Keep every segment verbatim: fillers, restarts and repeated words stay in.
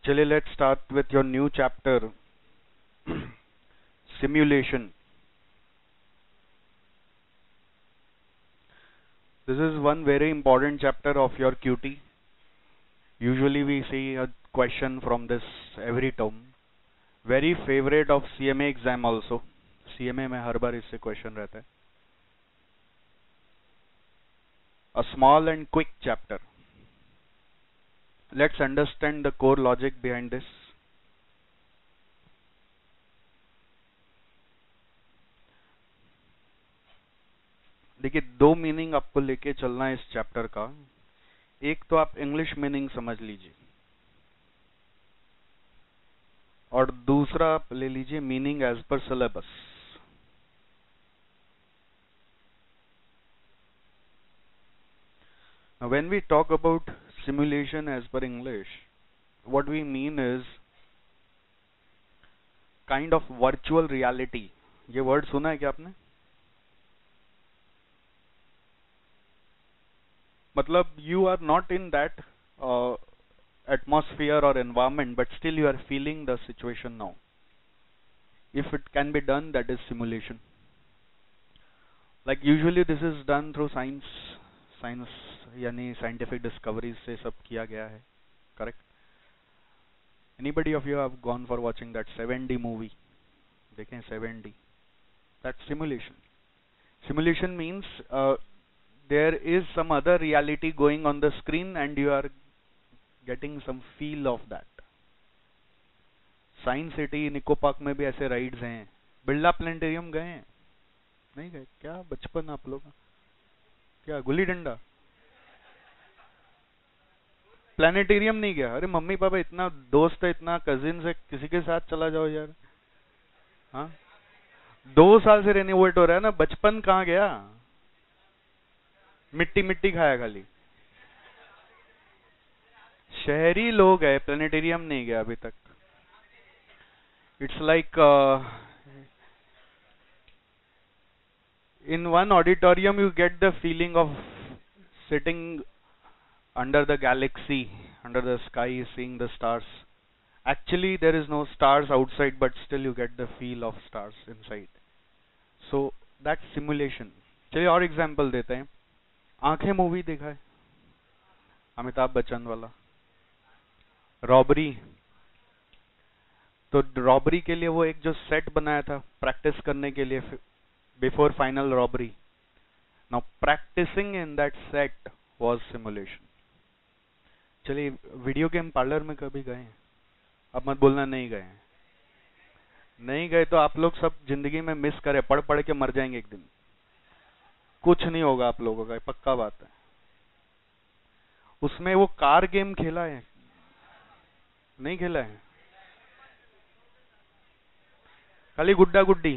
चलिए, let's start with your new chapter, simulation. This is one very important chapter of your Q T. Usually we see a question from this every term. Very favorite of C M A exam also. C M A में हर बार इससे question रहता है. A small and quick chapter. Let's understand the core logic behind this. देखिए, दो meaning आपको लेके चलना है इस चैप्टर का. एक तो आप इंग्लिश मीनिंग समझ लीजिए और दूसरा आप ले लीजिए meaning as per syllabus. When we talk about simulation as per English, what we mean is kind of virtual reality. ये वर्ड सुना है क्या आपने? मतलब you are not in that uh, atmosphere or environment, but still you are feeling the situation now. If it can be done, that is simulation. Like usually this is done through science, science यानी scientific discoveries से सब किया गया है, correct? Anybody of you have gone for watching that seven D movie? देखें seven D. That's simulation. Simulation means uh, there is some other reality going on the screen and you are getting some feel of that. Science city, Nicco Park में भी ऐसे rides हैं. Birla planetarium गए हैं? नहीं गए क्या? बचपन आप लोग क्या गुल्ली डंडा प्लानिटेरियम नहीं गया? अरे मम्मी पापा इतना दोस्त है, इतना कजिन है, किसी के साथ चला जाओ यार. हाँ, दो साल से रेनोवेट हो रहा है ना. बचपन कहाँ गया? मिट्टी मिट्टी खाया खाली. शहरी लोग है, प्लानिटेरियम नहीं गया अभी तक. It's like in one auditorium you get the feeling of sitting under the galaxy, under the sky, seeing the stars. Actually there is no stars outside, but still you get the feel of stars inside. So that's simulation. चलिए और example देते हैं. आंखें movie देखा है? अमिताभ बच्चन वाला robbery. तो robbery के लिए वो एक जो सेट बनाया था प्रैक्टिस करने के लिए before final robbery. Now practicing in that set was simulation. चलिए, वीडियो गेम पार्लर में कभी गए हैं? अब मत बोलना नहीं गए हैं. नहीं गए तो आप लोग सब जिंदगी में मिस करें. पढ़ पढ़ के मर जाएंगे एक दिन. कुछ नहीं होगा आप लोगों का, पक्का बात है. उसमें वो कार गेम खेला है? नहीं खेला है? खाली गुड्डा गुड्डी.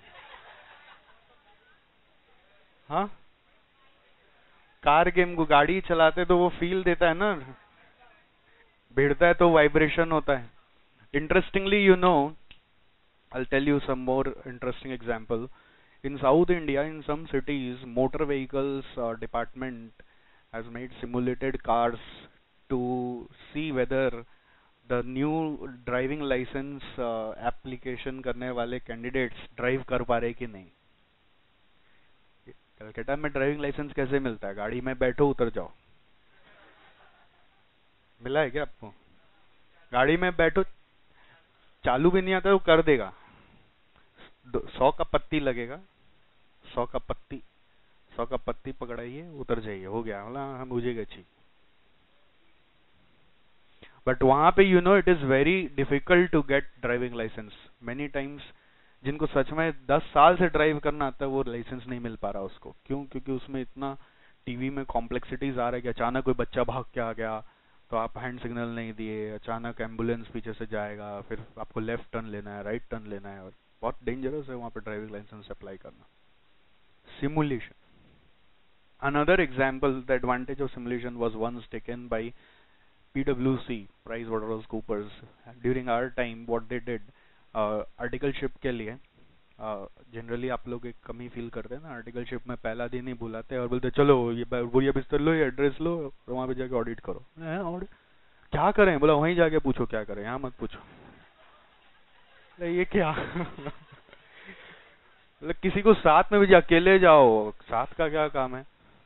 हाँ, कार गेम को गाड़ी चलाते तो वो फील देता है ना, भिड़ता है तो वाइब्रेशन होता है. Interestingly, you know, I'll tell you some more interesting example. In South India, in some cities, motor vehicles uh, department has made simulated cars to see whether the new driving license uh, application करने वाले candidates drive कर पा रहे कि नहीं. कलकत्ता में driving licence कैसे मिलता है? गाड़ी में बैठो, उतर जाओ. मिला है क्या आपको? गाड़ी में बैठो, चालू भी नहीं आता तो कर देगा. सौ का पत्ती लगेगा, सौ का पत्ती सौ का पत्ती पकड़ाइए, उतर जाइए, हो गया. हम मुझे अच्छी. बट वहां पे you know it is very difficult to get driving licence. Many times जिनको सच में दस साल से ड्राइव करना आता है वो लाइसेंस नहीं मिल पा रहा उसको. क्यों? क्योंकि उसमें इतना टीवी में कॉम्प्लेक्सिटीज आ रहा है कि अचानक कोई बच्चा भाग के आ गया तो आप हैंड सिग्नल नहीं दिए, अचानक एम्बुलेंस पीछे से जाएगा, फिर आपको लेफ्ट टर्न लेना है, राइट टर्न लेना है, और बहुत डेंजरस है वहां पर ड्राइविंग लाइसेंस अप्लाई करना. Simulation. Another example, the advantage of simulation was once taken by P W C, PricewaterhouseCoopers. During our time, what they did, articleship के लिए जनरली uh, आप लोग एक कमी फील करते हैं ना. आर्टिकलशिप में पहला दिन ही बुलाते हैं और बोलते चलो ये बोरिया बिस्तर लो, ये एड्रेस लो और वहां पे जाके ऑडिट करो. ऑडिट क्या करें? बोला वहीं जाके पूछो क्या करें, यहाँ मत पूछो। ये क्या? मतलब किसी को साथ में भी अकेले जाओ, साथ का क्या काम है?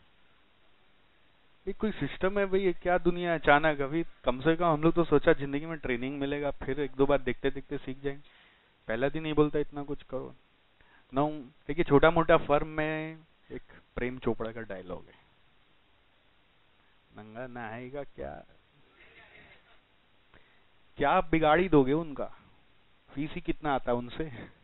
ये कोई सिस्टम है भाई? ये क्या दुनिया है अचानक? अभी कम से कम हम लोग तो सोचा जिंदगी में ट्रेनिंग मिलेगा, फिर एक दो बार देखते देखते सीख जाएंगे। पहला दिन नहीं बोलता इतना कुछ करो। नो देखिए, छोटा मोटा फर्म में एक प्रेम चोपड़ा का डायलॉग है, नंगा नहाएगा क्या? क्या आप बिगाड़ी दोगे उनका? फीस ही कितना आता है उनसे,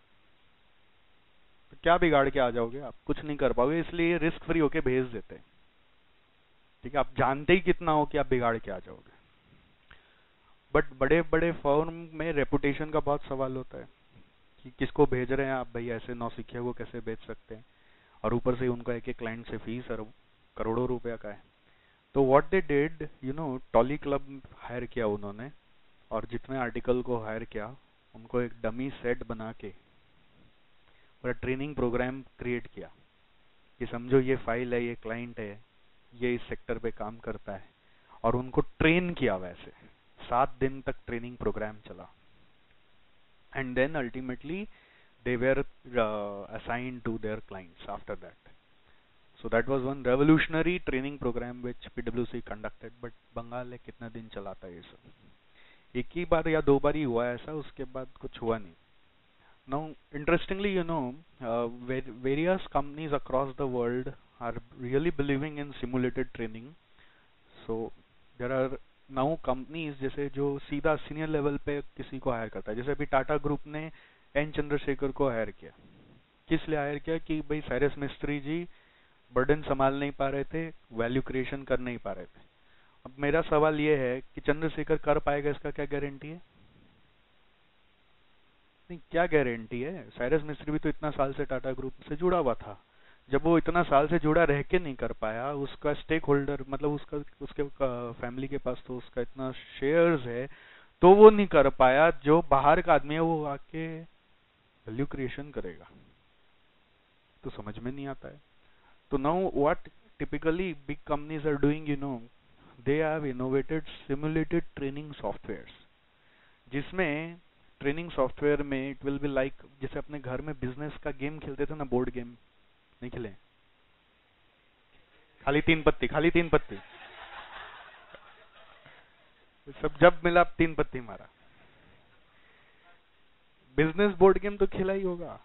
तो क्या बिगाड़ के आ जाओगे आप? कुछ नहीं कर पाओगे, इसलिए रिस्क फ्री होके भेज देते हैं। ठीक है, आप जानते ही कितना हो कि आप बिगाड़ के आ जाओगे। बट बड़े बड़े फर्म में रेपुटेशन का बहुत सवाल होता है कि किसको भेज रहे हैं आप भाई, ऐसे नौसिखिया को कैसे भेज सकते हैं? और ऊपर से उनका एक एक क्लाइंट से फीस और करोड़ों रुपया का है। तो what they did, you know, Tolly Club hire किया उन्होंने, और जितने आर्टिकल को हायर किया उनको एक डमी सेट बना के पूरा ट्रेनिंग प्रोग्राम क्रिएट किया कि समझो ये फाइल है, ये क्लाइंट है, ये इस सेक्टर पे काम करता है, और उनको ट्रेन किया। वैसे सात दिन तक ट्रेनिंग प्रोग्राम चला, and then ultimately they were uh, assigned to their clients after that. So that was one revolutionary training program which P W C conducted. But Bengal है, कितना दिन चलाता है ये सब? एक ही बार या दो बार ही हुआ ऐसा, उसके बाद कुछ हुआ नहीं। Now interestingly, you know, uh, various companies across the world are really believing in simulated training. So there are now companies जैसे जो सीधा सीनियर लेवल पे किसी को हायर करता है, जैसे अभी टाटा ग्रुप ने एन चंद्रशेखर को हायर किया। किस लिए हायर किया? कि भाई साइरस मिस्त्री जी बर्डन संभाल नहीं पा रहे थे, वैल्यू क्रिएशन कर नहीं पा रहे थे। अब मेरा सवाल ये है कि चंद्रशेखर कर पाएगा, इसका क्या गारंटी है? नहीं, क्या गारंटी है? साइरस मिस्त्री भी तो इतना साल से टाटा ग्रुप से जुड़ा हुआ था। जब वो इतना साल से जुड़ा रह के नहीं कर पाया, उसका स्टेक होल्डर मतलब उसका उसके फैमिली के पास तो उसका इतना शेयर्स है, तो वो नहीं कर पाया। जो बाहर का आदमी है वो आके वैल्यू क्रिएशन करेगा, तो समझ में नहीं आता है। तो now what typically big companies are doing, you know, they have innovated simulated training softwares, जिसमें ट्रेनिंग सॉफ्टवेयर में इट विल बी लाइक जैसे अपने घर में बिजनेस का गेम खेलते थे ना, बोर्ड गेम, नहीं खेले? खाली तीन पत्ती, खाली तीन पत्ती, सब जब मिला तीन पत्ती मारा। बिजनेस बोर्ड गेम तो खेला ही होगा।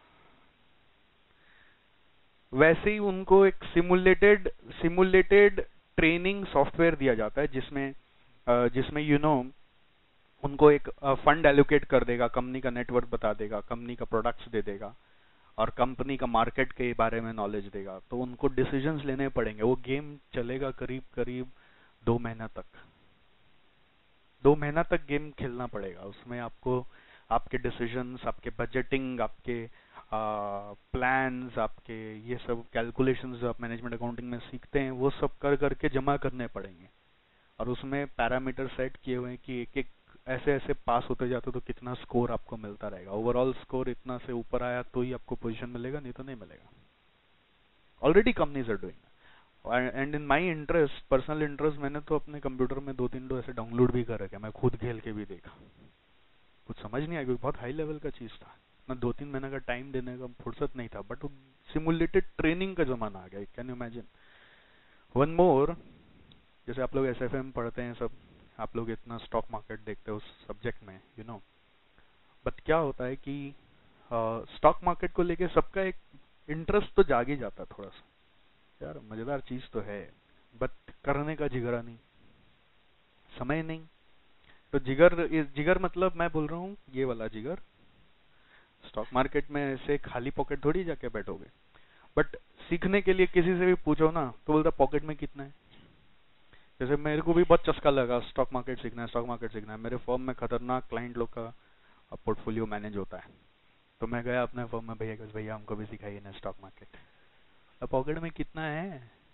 वैसे ही उनको एक सिमुलेटेड सिमुलेटेड ट्रेनिंग सॉफ्टवेयर दिया जाता है, जिसमें जिसमें यू नो उनको एक फंड एलोकेट कर देगा, कंपनी का नेटवर्क बता देगा, कंपनी का प्रोडक्ट्स दे देगा, और कंपनी का मार्केट के बारे में नॉलेज देगा। तो उनको डिसीजंस लेने पड़ेंगे। वो गेम चलेगा करीब करीब दो महीना तक। दो महीना तक गेम खेलना पड़ेगा। उसमें आपको आपके डिसीजंस, आपके बजटिंग, आपके प्लान्स, आपके ये सब कैलकुलेशंस जो आप मैनेजमेंट अकाउंटिंग में सीखते हैं, वो सब कर करके जमा करने पड़ेंगे। और उसमें पैरामीटर सेट किए हुए हैं कि एक एक ऐसे ऐसे पास होते जाते तो कितना स्कोर आपको मिलता रहेगा। ओवरऑल स्कोर इतना से ऊपर आया तो ही आपको पोजीशन मिलेगा, नहीं तो नहीं मिलेगा। Already companies are doing, and in my interest, personal interest, मैंने तो अपने कंप्यूटर में दो तीन दो ऐसे डाउनलोड भी कर रखे, मैं खुद खेल के भी देखा। कुछ समझ नहीं आया क्योंकि बहुत हाई लेवल का चीज था। ना दो तीन महीने का टाइम देने का फुर्सत नहीं था, बट सिमुलेटेड ट्रेनिंग का जमाना आ गया। Can you imagine? One more, जैसे आप लोग एस एफ एम पढ़ते हैं सब, आप लोग इतना स्टॉक मार्केट देखते हो उस सब्जेक्ट में, यू नो, बट क्या होता है कि स्टॉक मार्केट को लेके सबका एक इंटरेस्ट तो जाग ही जाता है थोड़ा सा, यार मजेदार चीज तो है, बट करने का जिगरा नहीं, समय नहीं। तो जिगर, जिगर मतलब मैं बोल रहा हूँ ये वाला जिगर। स्टॉक मार्केट में ऐसे खाली पॉकेट थोड़ी जाके बैठोगे। बट सीखने के लिए किसी से भी पूछो ना तो बोलता पॉकेट में कितना है। जैसे मेरे को भी बहुत चस्का लगा, स्टॉक मार्केट सीखना है, स्टॉक मार्केट सीखना है। मेरे फर्म में खतरनाक क्लाइंट लोग का पोर्टफोलियो मैनेज होता है, तो मैं गया अपने फर्म में, भैया भैया हमको भी सिखाइए ना स्टॉक मार्केट। अब पॉकेट में कितना है?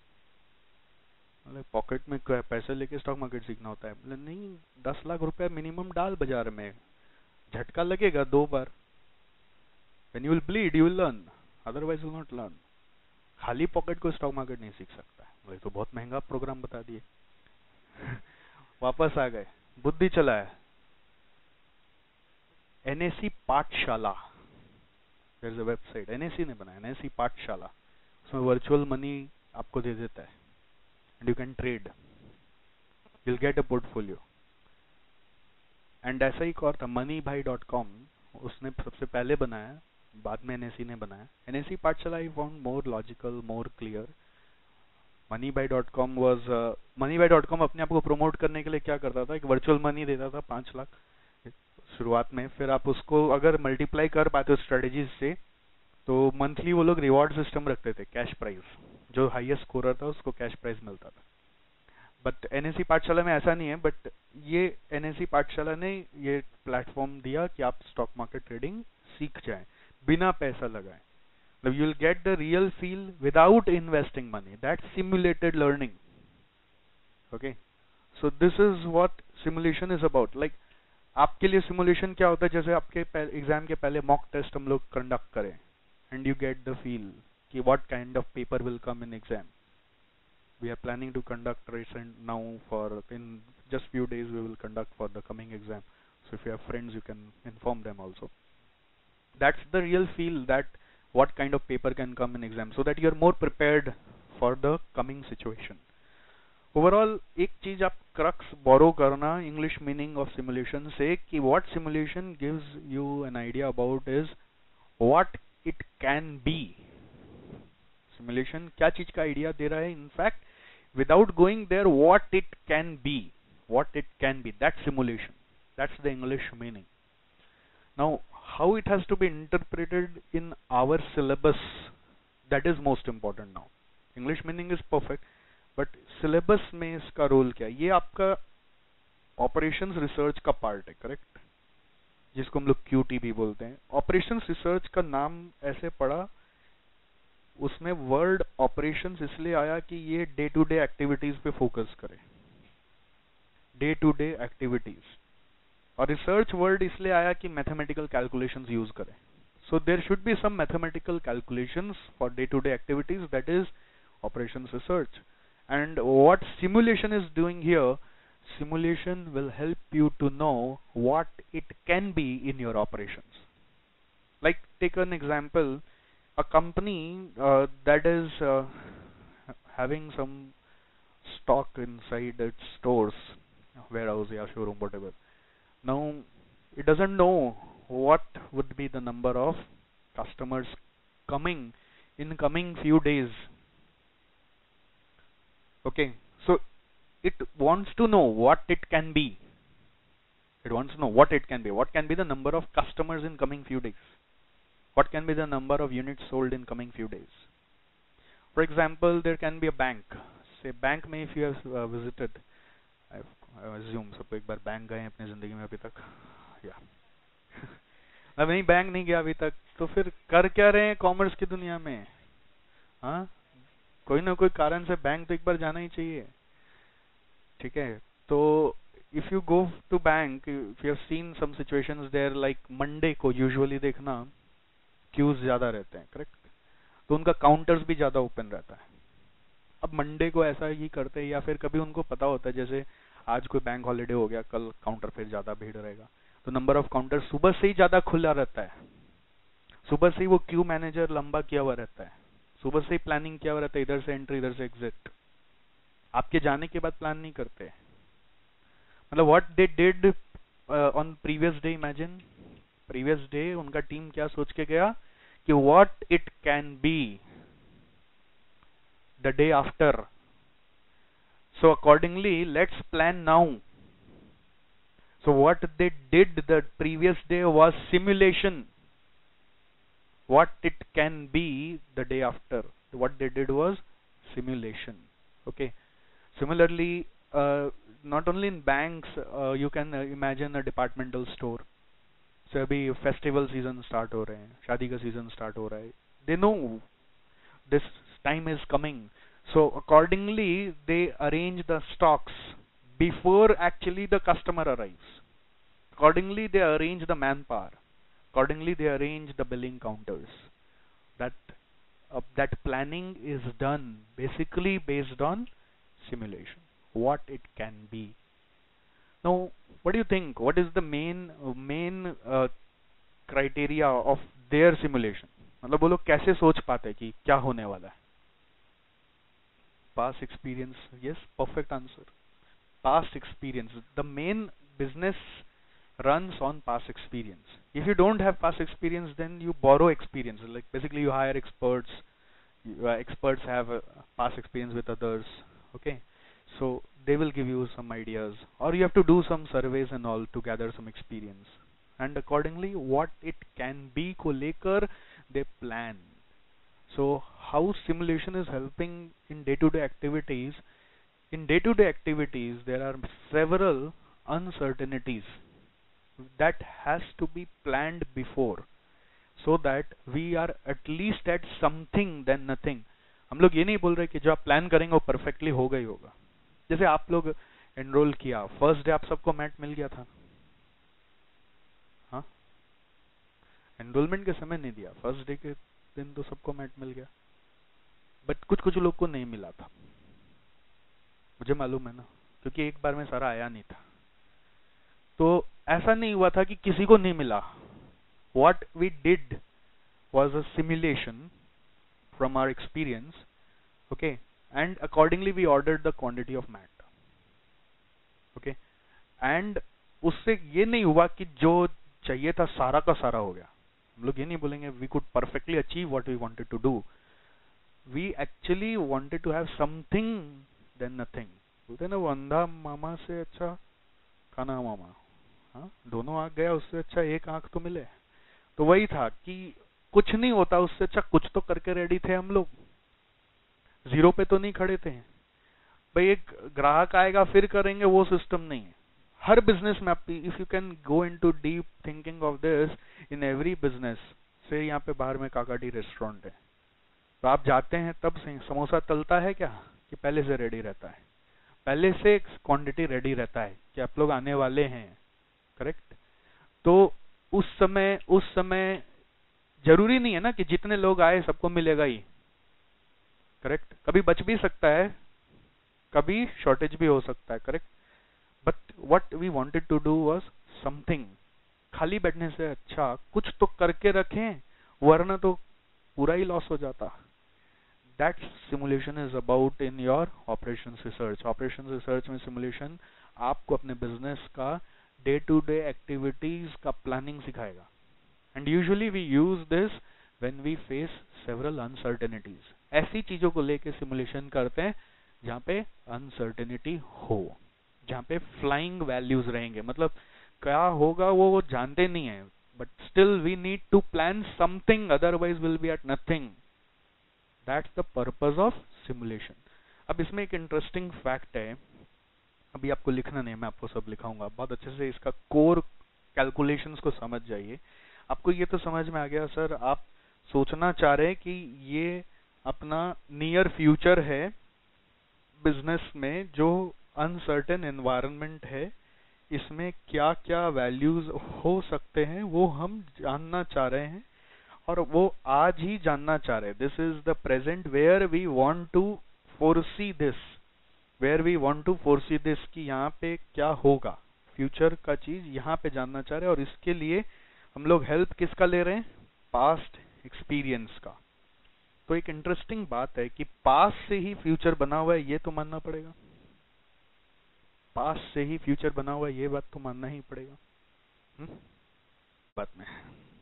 मतलब पॉकेट में पैसे लेके स्टॉक मार्केट सीखना होता है? बोले नहीं, दस लाख रुपया मिनिमम डाल बाजार में, झटका लगेगा दो बार, when you will bleed you will learn, otherwise you will not learn। खाली पॉकेट को स्टॉक मार्केट नहीं सीख सकता। वही तो बहुत महंगा प्रोग्राम बता दिए। वापस आ गए, बुद्धि चला है। NSE Pathshala, there is a website, NSE ने बनाया, एनएसी पाठशाला। उसमें वर्चुअल मनी आपको दे देता है and you can trade, you will get a portfolio. And ऐसा ही एक और था मनी भाई डॉट कॉम, उसने सबसे पहले बनाया, बाद में एनएसी ने बनाया। NSE Pathshala I found more logical, more clear. Money Bhai dot com was, Money Bhai dot com अपने आप को प्रमोट करने के लिए क्या करता था, एक वर्चुअल मनी देता था पांच लाख शुरुआत में, फिर आप उसको अगर मल्टीप्लाई कर पाते हो स्ट्रेटेजीज से तो मंथली वो लोग रिवॉर्ड सिस्टम रखते थे, कैश प्राइज, जो हाईएस्ट स्कोरर था उसको कैश प्राइज मिलता था। बट एनएसी पाठशाला में ऐसा नहीं है, बट ये एनएसी पाठशाला ने ये प्लेटफॉर्म दिया कि आप स्टॉक मार्केट ट्रेडिंग सीख जाएं बिना पैसा लगाए। You will get the real feel without investing money, that simulated learning. Okay, so this is what simulation is about. Like आपके लिए सिमुलेशन क्या होता है, जैसे आपके एग्जाम के पहले मॉक टेस्ट हम लोग कंडक्ट करें and you get the feel कि what kind of paper will come in exam. We are planning to conduct recent now for in just few days we will conduct for the coming exam. So if you have friends, you can inform them also. That's the real feel that what kind of paper can come in exam, so that you are more prepared for the coming situation. Overall, एक चीज आप crux borrow करना English meaning of simulation से कि what simulation gives you an idea about is what it can be. Simulation क्या चीज का idea दे रहा है, in fact without going there what it can be, what it can be, that simulation, that's the English meaning. Now how it has to be interpreted in our syllabus, that is most important. Now English meaning is perfect, but syllabus में इसका role क्या है? ये आपका operations research का part है, correct, जिसको हम लोग क्यूटी भी बोलते हैं। ऑपरेशंस रिसर्च का नाम ऐसे पड़ा, उसमें वर्ड ऑपरेशंस इसलिए आया कि ये डे टू डे एक्टिविटीज पे फोकस करे, डे टू डे एक्टिविटीज, और रिसर्च वर्ड इसलिए आया कि मैथमेटिकल कैलकुलेशंस यूज करे। So there should be some mathematical calculations for day to day activities, that is operations research. And what simulation is doing here, simulation will help you to know what it can be in your operations. Like take an example, a company uh, that is uh, having some stock inside its stores, warehouse, yeah, showroom, whatever. Now it doesn't know what would be the number of customers coming in coming few days. Okay, so it wants to know what it can be. It wants to know what it can be. What can be the number of customers in coming few days? What can be the number of units sold in coming few days? For example, there can be a bank. Say bank में if you have uh, visited, I assume सब एक बार bank गए अपनी जिंदगी में अभी तक, या अब नहीं बैंक नहीं गया अभी तक, तो फिर कर क्या रहे हैं कॉमर्स की दुनिया में? हाँ, कोई ना कोई कारण से बैंक तो एक बार जाना ही चाहिए, ठीक है? तो if you go to bank, if you have seen some situations there, like Monday को यूजुअली देखना क्यूज ज्यादा रहते हैं, करेक्ट, तो उनका काउंटर्स भी ज्यादा ओपन रहता है। अब मंडे को ऐसा ही करते हैं, या फिर कभी उनको पता होता है जैसे आज कोई बैंक हॉलिडे हो गया, कल काउंटर फिर ज्यादा भीड़ रहेगा, तो नंबर ऑफ काउंटर सुबह से ही ज्यादा खुला रहता है, सुबह से ही वो क्यू मैनेजर लंबा किया हुआ रहता है, सुबह से ही प्लानिंग किया हुआ रहता है, इधर से एंट्री इधर से एग्जिट, आपके जाने के बाद प्लान नहीं करते। मतलब what they did on previous day, imagine previous day उनका टीम क्या सोच के गया कि what it can be the day after, so accordingly let's plan now. So what they did the previous day was simulation, what it can be the day after, what they did was simulation. Okay, similarly uh, not only in banks, uh, you can uh, imagine a departmental store. So अभी festival season start हो रहे हैं, शादी का season start हो रहा है, they know this time is coming, so accordingly they arrange the stocks before actually the customer arrives. Accordingly they arrange the manpower, accordingly they arrange the billing counters. That uh, that planning is done basically based on simulation, what it can be. Now what do you think, what is the main main criteria of their simulation? मतलब वो लोग कैसे सोच पाते हैं कि क्या होने वाला है? Past experience, yes, perfect answer. Past experience. The main business runs on past experience. If you don't have past experience, then you borrow experience. Like basically, you hire experts. You, uh, experts have uh, past experience with others. Okay, so they will give you some ideas, or you have to do some surveys and all to gather some experience. And accordingly, what it can be को लेकर they plan. So how simulation is helping in day-to-day activities? In day-to-day activities, there are several uncertainties that has to be planned before, so that we are at least at something than nothing. हम लोग ये नहीं बोल रहे कि जो आप plan करेंगे वो परफेक्टली होगा ही होगा. जैसे आप लोग एनरोल किया, फर्स्ट डे आप सबको मैट मिल गया था, हाँ, एनरोलमेंट के समय नहीं दिया, फर्स्ट डे के दिन तो सबको मैट मिल गया. बट कुछ कुछ लोग को नहीं मिला था, मुझे मालूम है ना, क्योंकि एक बार में सारा आया नहीं था. तो ऐसा नहीं हुआ था कि किसी को नहीं मिला. What we did was a simulation from our experience, okay, and accordingly we ordered the quantity of mat, okay, and उससे ये नहीं हुआ कि जो चाहिए था सारा का सारा हो गया. हम लोग ये नहीं बोलेंगे we could perfectly achieve what we wanted to do. We actually wanted to have something then nothing. बोलते ना वो अंधा मामा से अच्छा काना मामा, हाँ, दोनों आंख गया उससे अच्छा एक आंख तो मिले. तो वही था कि कुछ नहीं होता उससे अच्छा कुछ तो करके रेडी थे हम लोग, जीरो पे तो नहीं खड़े थे भाई. एक ग्राहक आएगा फिर करेंगे, वो सिस्टम नहीं है. हर बिजनेस में आप if you can go into deep thinking of this, in every business, say यहाँ पे बाहर में काकाडी रेस्टोरेंट है, तो आप जाते हैं तब से समोसा तलता है क्या कि पहले से रेडी रहता है, पहले से क्वांटिटी रेडी रहता है कि आप लोग आने वाले हैं, करेक्ट? तो उस समय उस समय जरूरी नहीं है ना कि जितने लोग आए सबको मिलेगा ही, करेक्ट? कभी बच भी सकता है, कभी शॉर्टेज भी हो सकता है, correct? But what we wanted to do was something. खाली बैठने से अच्छा कुछ तो करके रखें, वरना तो पूरा ही लॉस हो जाता. That simulation is about in your operations research. Operations research में simulation आपको अपने business का day to day activities का planning सिखाएगा. And usually we use this when we face several uncertainties. ऐसी चीजों को लेके simulation करते हैं जहाँ पे uncertainty हो, जहाँ पे flying values रहेंगे. मतलब क्या होगा वो वो जानते नहीं है, but still we need to plan something, otherwise we'll be at nothing. That's the purpose of simulation. अब इसमें एक इंटरेस्टिंग फैक्ट है, अभी आपको लिखना नहीं, मैं आपको सब लिखाऊंगा. बहुत अच्छे से इसका कोर कैलकुलेशंस को समझ जाइए. आपको ये तो समझ में आ गया सर, आप सोचना चाह रहे हैं कि ये अपना नियर फ्यूचर है बिजनेस में, जो अनसर्टेन एनवायरनमेंट है, इसमें क्या क्या वैल्यूज हो सकते हैं वो हम जानना चाह रहे हैं, और वो आज ही जानना चाह रहे हैं. This is the present where we want to foresee this, where we want to foresee this कि यहाँ पे क्या होगा, फ्यूचर का चीज यहाँ पे जानना चाह रहे हैं. और इसके लिए हम लोग हेल्प किसका ले रहे हैं? पास्ट एक्सपीरियंस का. तो एक इंटरेस्टिंग बात है कि पास्ट से ही फ्यूचर बना हुआ है, ये तो मानना पड़ेगा. पास्ट से ही फ्यूचर बना हुआ है, ये बात तो मानना ही पड़ेगा. हुँ? बात में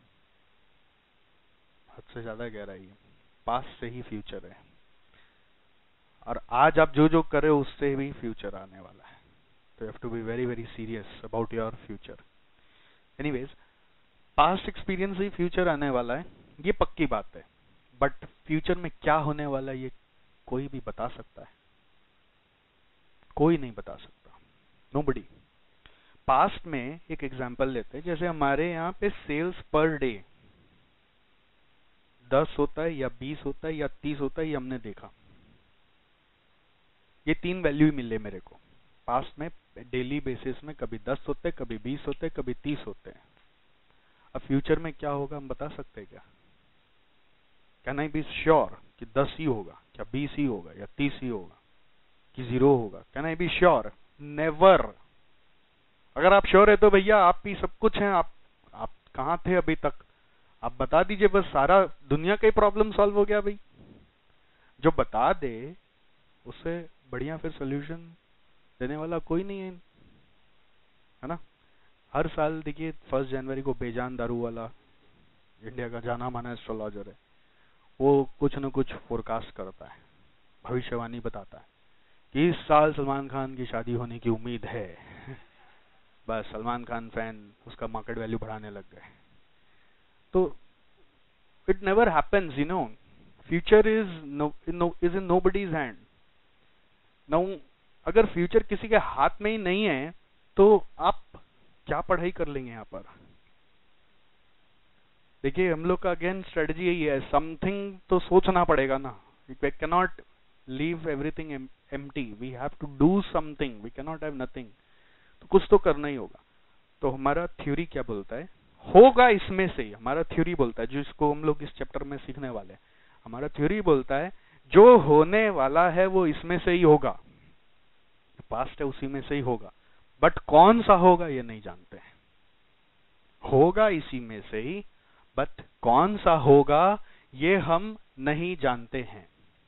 हद से ज्यादा गहराई है. पास्ट से ही फ्यूचर है, और आज आप जो जो कर रहे हो उससे भी फ्यूचर आने वाला है. तो you have to be very very serious about your future. Anyways, past experience ही फ्यूचर आने वाला है, ये पक्की बात है. बट फ्यूचर में क्या होने वाला है ये कोई भी बता सकता है? कोई नहीं बता सकता, नोबडी. पास्ट में एक एग्जांपल लेते हैं, जैसे हमारे यहाँ पे सेल्स पर डे दस होता है या बीस होता है या तीस होता है, ये हमने देखा. ये तीन वैल्यू ही मिले मेरे को पास्ट में. डेली बेसिस में कभी दस होते हैं, कभी बीस होते हैं, कभी तीस होते हैं. अब फ्यूचर में क्या होगा हम बता सकते हैं क्या? कैन आई बी श्योर कि दस ही होगा, क्या बीस ही होगा, या तीस ही होगा, कि जीरो होगा? Can I be sure? Never. अगर आप श्योर है तो भैया आप ही सब कुछ हैं, आप आप कहाँ थे अभी तक, आप बता दीजिए, बस सारा दुनिया का ही प्रॉब्लम सॉल्व हो गया भाई। जो बता दे उससे बढ़िया फिर सोल्यूशन देने वाला कोई नहीं है, है ना। हर साल देखिए फर्स्ट जनवरी को बेजान दारू वाला, इंडिया का जाना माना एस्ट्रोलॉजर है, वो कुछ न कुछ फोरकास्ट करता है, भविष्यवाणी बताता है कि इस साल सलमान खान की शादी होने की उम्मीद है। बस सलमान खान फैन उसका मार्केट वैल्यू बढ़ाने लग गए। तो it never happens, you know, future is no is in nobody's hand. Now अगर फ्यूचर किसी के हाथ में ही नहीं है तो आप क्या पढ़ाई कर लेंगे यहाँ पर। देखिए हम लोग का अगेन स्ट्रेटजी यही है, समथिंग तो सोचना पड़ेगा ना, we can not leave everything empty, we have to do something, we can not have nothing, तो कुछ तो करना ही होगा। तो हमारा थ्योरी क्या बोलता है, होगा इसमें से ही, हमारा थ्योरी बोलता है, जिसको हम लोग इस चैप्टर में सीखने वाले हैं, हमारा थ्योरी बोलता है जो होने वाला है वो इसमें से ही होगा, पास्ट है उसी में से ही होगा, बट कौन सा होगा ये नहीं जानते हैं। होगा इसी में से ही, बट कौन सा होगा ये हम नहीं जानते हैं,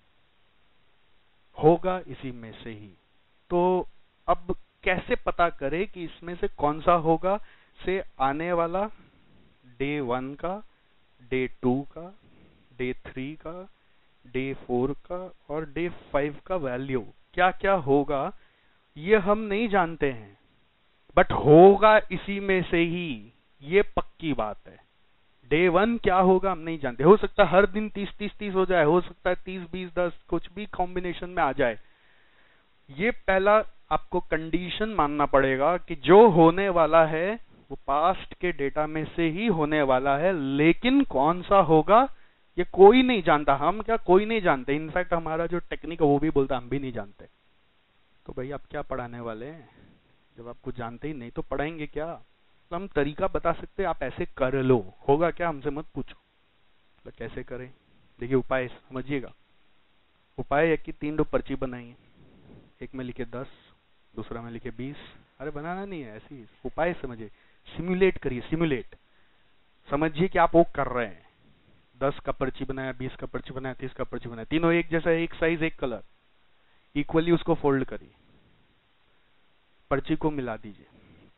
होगा इसी में से ही। तो अब कैसे पता करें कि इसमें से कौन सा होगा, से आने वाला डे वन का, डे टू का, डे थ्री का, डे फोर का और डे फाइव का वैल्यू क्या क्या होगा ये हम नहीं जानते हैं, बट होगा इसी में से ही, ये पक्की बात है। डे वन क्या होगा हम नहीं जानते, हो सकता है हर दिन तीस तीस तीस हो जाए, हो सकता है तीस बीस दस, कुछ भी कॉम्बिनेशन में आ जाए। ये पहला आपको कंडीशन मानना पड़ेगा कि जो होने वाला है वो पास्ट के डेटा में से ही होने वाला है, लेकिन कौन सा होगा ये कोई नहीं जानता। हम क्या कोई नहीं जानते, इनफैक्ट हमारा जो टेक्निक है वो भी बोलता हम भी नहीं जानते। तो भाई आप क्या पढ़ाने वाले हैं जब आप कुछ जानते ही नहीं, तो पढ़ाएंगे क्या। तो हम तरीका बता सकते हैं, आप ऐसे कर लो, होगा क्या हमसे मत पूछो, तो कैसे करें। देखिए उपाय समझिएगा, उपाय है कि तीन दो पर्ची बनाइए, एक में लिखे दस, दूसरा में लिखे बीस, अरे बनाना नहीं है, ऐसी उपाय समझिए, सिमुलेट करिए, सिमुलेट समझिए कि आप वो कर रहे हैं। दस का पर्ची बनाया, बीस का पर्ची बनाया, तीस का पर्ची बनाया, तीनों एक जैसा, एक साइज एक कलर, इक्वली उसको फोल्ड करिए, पर्ची को मिला दीजिए।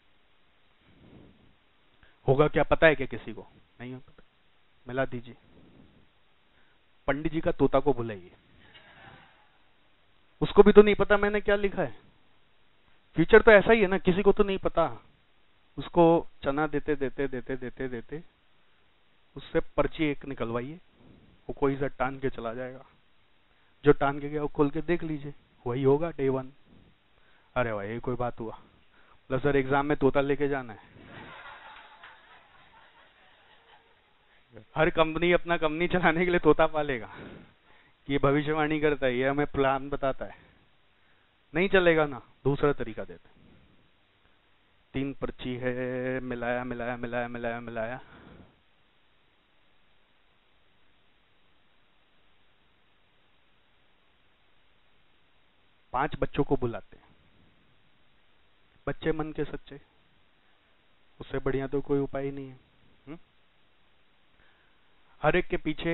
होगा क्या पता है क्या किसी को, नहीं हो पता, मिला दीजिए। पंडित जी का तोता को बुलाइए, उसको भी तो नहीं पता मैंने क्या लिखा है। फ्यूचर तो ऐसा ही है ना, किसी को तो नहीं पता, उसको चना देते देते देते देते देते उससे पर्ची एक निकलवाइए, वो कोई सा टान के चला जाएगा, जो टान के गया वो खोल के देख लीजिए, वही होगा डे वन। अरे भाई ये कोई बात हुआ, मतलब सर एग्जाम में तोता लेके जाना है। हर कंपनी अपना कंपनी चलाने के लिए तोता पालेगा कि ये भविष्यवाणी करता है, ये हमें प्लान बताता है, नहीं चलेगा ना, दूसरा तरीका देते। तीन पर्ची है, मिलाया मिलाया मिलाया मिलाया मिलाया, पांच बच्चों को बुलाते हैं, बच्चे मन के सच्चे, उससे बढ़िया तो कोई उपाय ही नहीं है। हुँ? हर एक के पीछे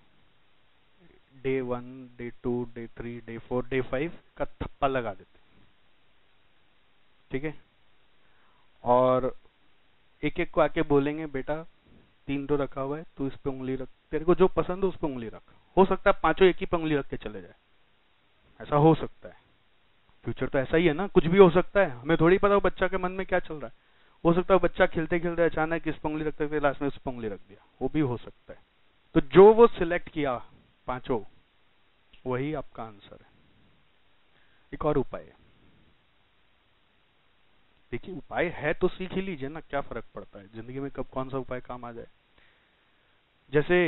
day one, day to, day three, day four, day five का थप्पा लगा देते, ठीक है। और एक एक को आके बोलेंगे बेटा तीन तो रखा हुआ है, तू इस पे उंगली रख, तेरे को जो पसंद है उस पे उंगली रख। हो सकता है पांचों एक ही पे उंगली रख के चले जाए, ऐसा हो सकता है। फ्यूचर तो ऐसा ही है ना, कुछ भी हो सकता है, हमें थोड़ी पता हो बच्चा के मन में क्या चल रहा है। हो सकता है बच्चा खेलते खेलते अचानक इस पे उंगली रखते हुए लास्ट में उस पे उंगली रख दिया, वो भी हो सकता है। तो जो वो सिलेक्ट किया पांचों, वही आपका आंसर है। एक और उपाय है, देखिए उपाय है तो सीख ही लीजिए ना, क्या फर्क पड़ता है जिंदगी में, कब कौन सा उपाय काम आ जाए। जैसे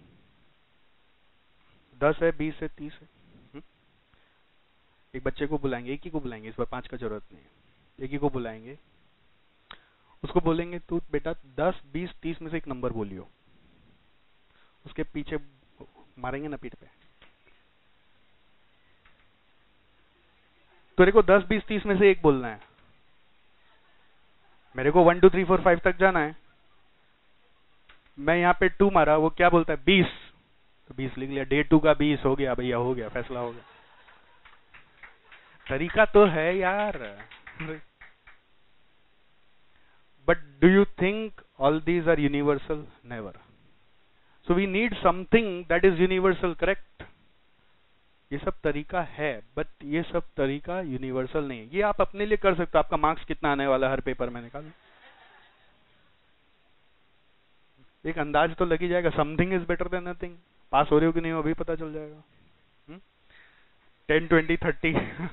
दस है, बीस है, तीस है, हुँ? एक बच्चे को बुलाएंगे, एक ही को बुलाएंगे, इस बार पांच का जरूरत नहीं है, एक ही को बुलाएंगे, उसको बोलेंगे तू बेटा दस बीस तीस में से एक नंबर बोलियो, उसके पीछे मारेंगे ना पीठ पे, तेरे को दस बीस तीस में से एक बोलना है, मेरे को one two three four five तक जाना है, मैं यहाँ पे टू मारा, वो क्या बोलता है बीस, तो बीस लिख लिया, डे टू का बीस हो गया भैया, हो गया, फैसला हो गया। तरीका तो है यार। But do you think all these are universal? Never. So we need something that is universal, correct? ये सब तरीका है, बट ये सब तरीका यूनिवर्सल नहीं है। ये आप अपने लिए कर सकते हो, आपका मार्क्स कितना आने वाला है हर पेपर में निकाल, एक अंदाज तो लग ही जाएगा। Something is better than nothing. Pass हो रहे हो कि नहीं हो अभी पता चल जाएगा। टेन ट्वेंटी थर्टी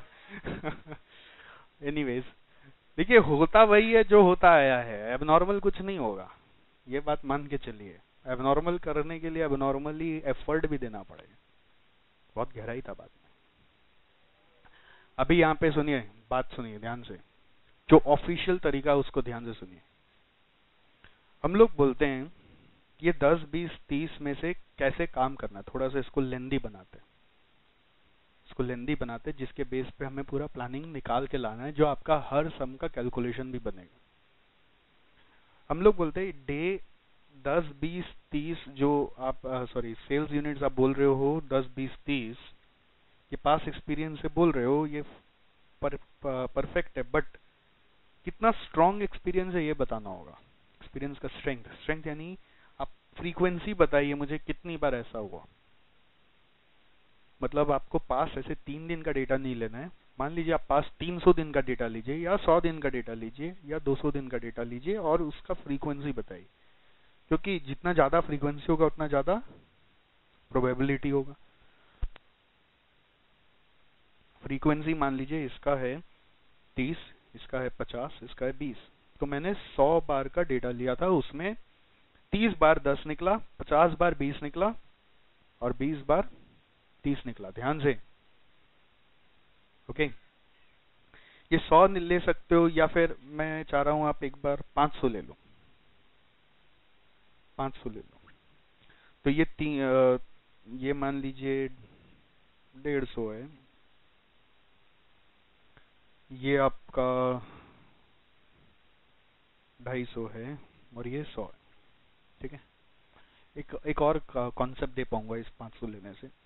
एनीवेज, देखिए होता वही है जो होता आया है, एबनॉर्मल कुछ नहीं होगा, ये बात मान के चलिए। एबनॉर्मल करने के लिए एबनॉर्मली एफर्ट भी देना पड़ेगा। बहुत गहराई था बात में। अभी यहाँ पे सुनिए, बात सुनिए ध्यान से, जो ऑफिशियल तरीका उसको ध्यान से सुनिए। हम लोग बोलते हैं ये दस बीस तीस में से कैसे काम करना है, थोड़ा सा इसको लेंदी बनाते हैं, इसको लेंदी बनाते हैं, जिसके बेस पे हमें पूरा प्लानिंग निकाल के लाना है, जो आपका हर सम का कैलकुलेशन भी बनेगा। हम लोग बोलते हैं डे दस बीस तीस, जो आप सॉरी सेल्स यूनिट्स आप बोल रहे हो दस बीस तीस, ये पास एक्सपीरियंस से बोल रहे हो, ये पर, परफेक्ट है, बट कितना स्ट्रॉन्ग एक्सपीरियंस है ये बताना होगा। एक्सपीरियंस का स्ट्रेंथ, स्ट्रेंथ यानी आप फ्रीक्वेंसी बताइए मुझे कितनी बार ऐसा हुआ। मतलब आपको पास ऐसे तीन दिन का डेटा नहीं लेना है, मान लीजिए आप पास तीन सौ दिन का डेटा लीजिए या सौ दिन का डेटा लीजिए या दो सौ दिन का डेटा लीजिए और उसका फ्रीक्वेंसी बताइए, क्योंकि जितना ज्यादा फ्रीक्वेंसी होगा उतना ज्यादा प्रोबेबिलिटी होगा। फ्रीक्वेंसी मान लीजिए इसका है तीस, इसका है पचास, इसका है बीस, तो मैंने सौ बार का डेटा लिया था, उसमें तीस बार दस निकला, पचास बार बीस निकला और बीस बार तीस निकला। ध्यान से, ओके। ये सौ ले सकते हो या फिर मैं चाह रहा हूं आप एक बार पांच सौ ले लो, पांच सौ ले लो, तो ये ती, आ, ये मान लीजिए डेढ़ सौ है, ये आपका ढाई सौ है और ये सौ है, ठीक है। एक एक और कॉन्सेप्ट दे पाऊंगा इस पांच सौ लेने से।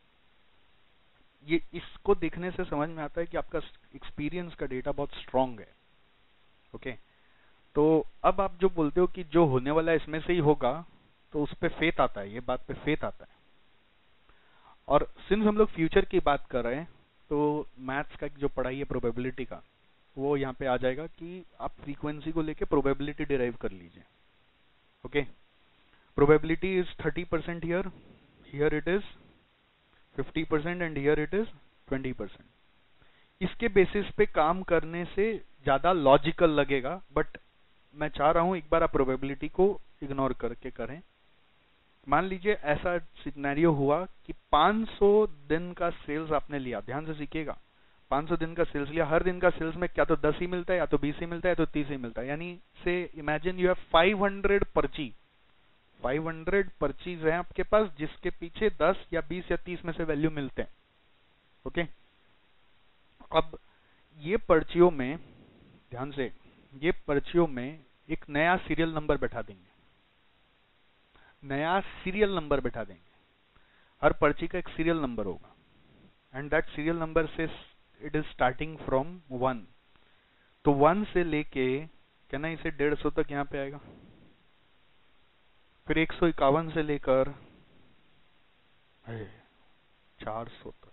ये इसको देखने से समझ में आता है कि आपका एक्सपीरियंस का डेटा बहुत स्ट्रांग है, ओके। तो अब आप जो बोलते हो कि जो होने वाला है इसमें से ही होगा, तो उस पे फेथ आता है, ये बात पे फेथ आता है। और सिंस हम लोग फ्यूचर की बात कर रहे हैं, तो मैथ्स का जो पढ़ाई है प्रोबेबिलिटी का, वो यहाँ पे आ जाएगा कि आप फ्रीक्वेंसी को लेके प्रोबेबिलिटी डिराइव कर लीजिए, okay. Probability is thirty percent here, here it is fifty percent and here it is twenty percent. इसके बेसिस पे काम करने से ज्यादा लॉजिकल लगेगा, बट मैं चाह रहा हूं एक बार आप प्रोबेबिलिटी को इग्नोर करके करें। मान लीजिए ऐसा सिनेरियो हुआ कि पाँच सौ दिन का सेल्स आपने लिया, ध्यान से सीखिएगा, पाँच सौ दिन का सेल्स लिया, हर दिन का सेल्स में क्या तो दस ही मिलता है, या तो बीस ही मिलता है, या तो तीस ही मिलता है। यानी say imagine you have five hundred पर्ची, फाइव हंड्रेड पर्चीज हैं आपके पास, जिसके पीछे दस या बीस या तीस में से वैल्यू मिलते हैं, ओके। अब ये पर्चियों में, ध्यान से, ये पर्चियों में एक नया सीरियल नंबर बैठा देंगे, नया सीरियल नंबर बैठा देंगे, हर पर्ची का एक सीरियल नंबर होगा, एंड दैट सीरियल नंबर से it is starting from one. तो वन से लेके कहना इसे डेढ़ सौ तक यहाँ पे आएगा, फिर एक सौ इक्यावन से लेकर चार सौ तक।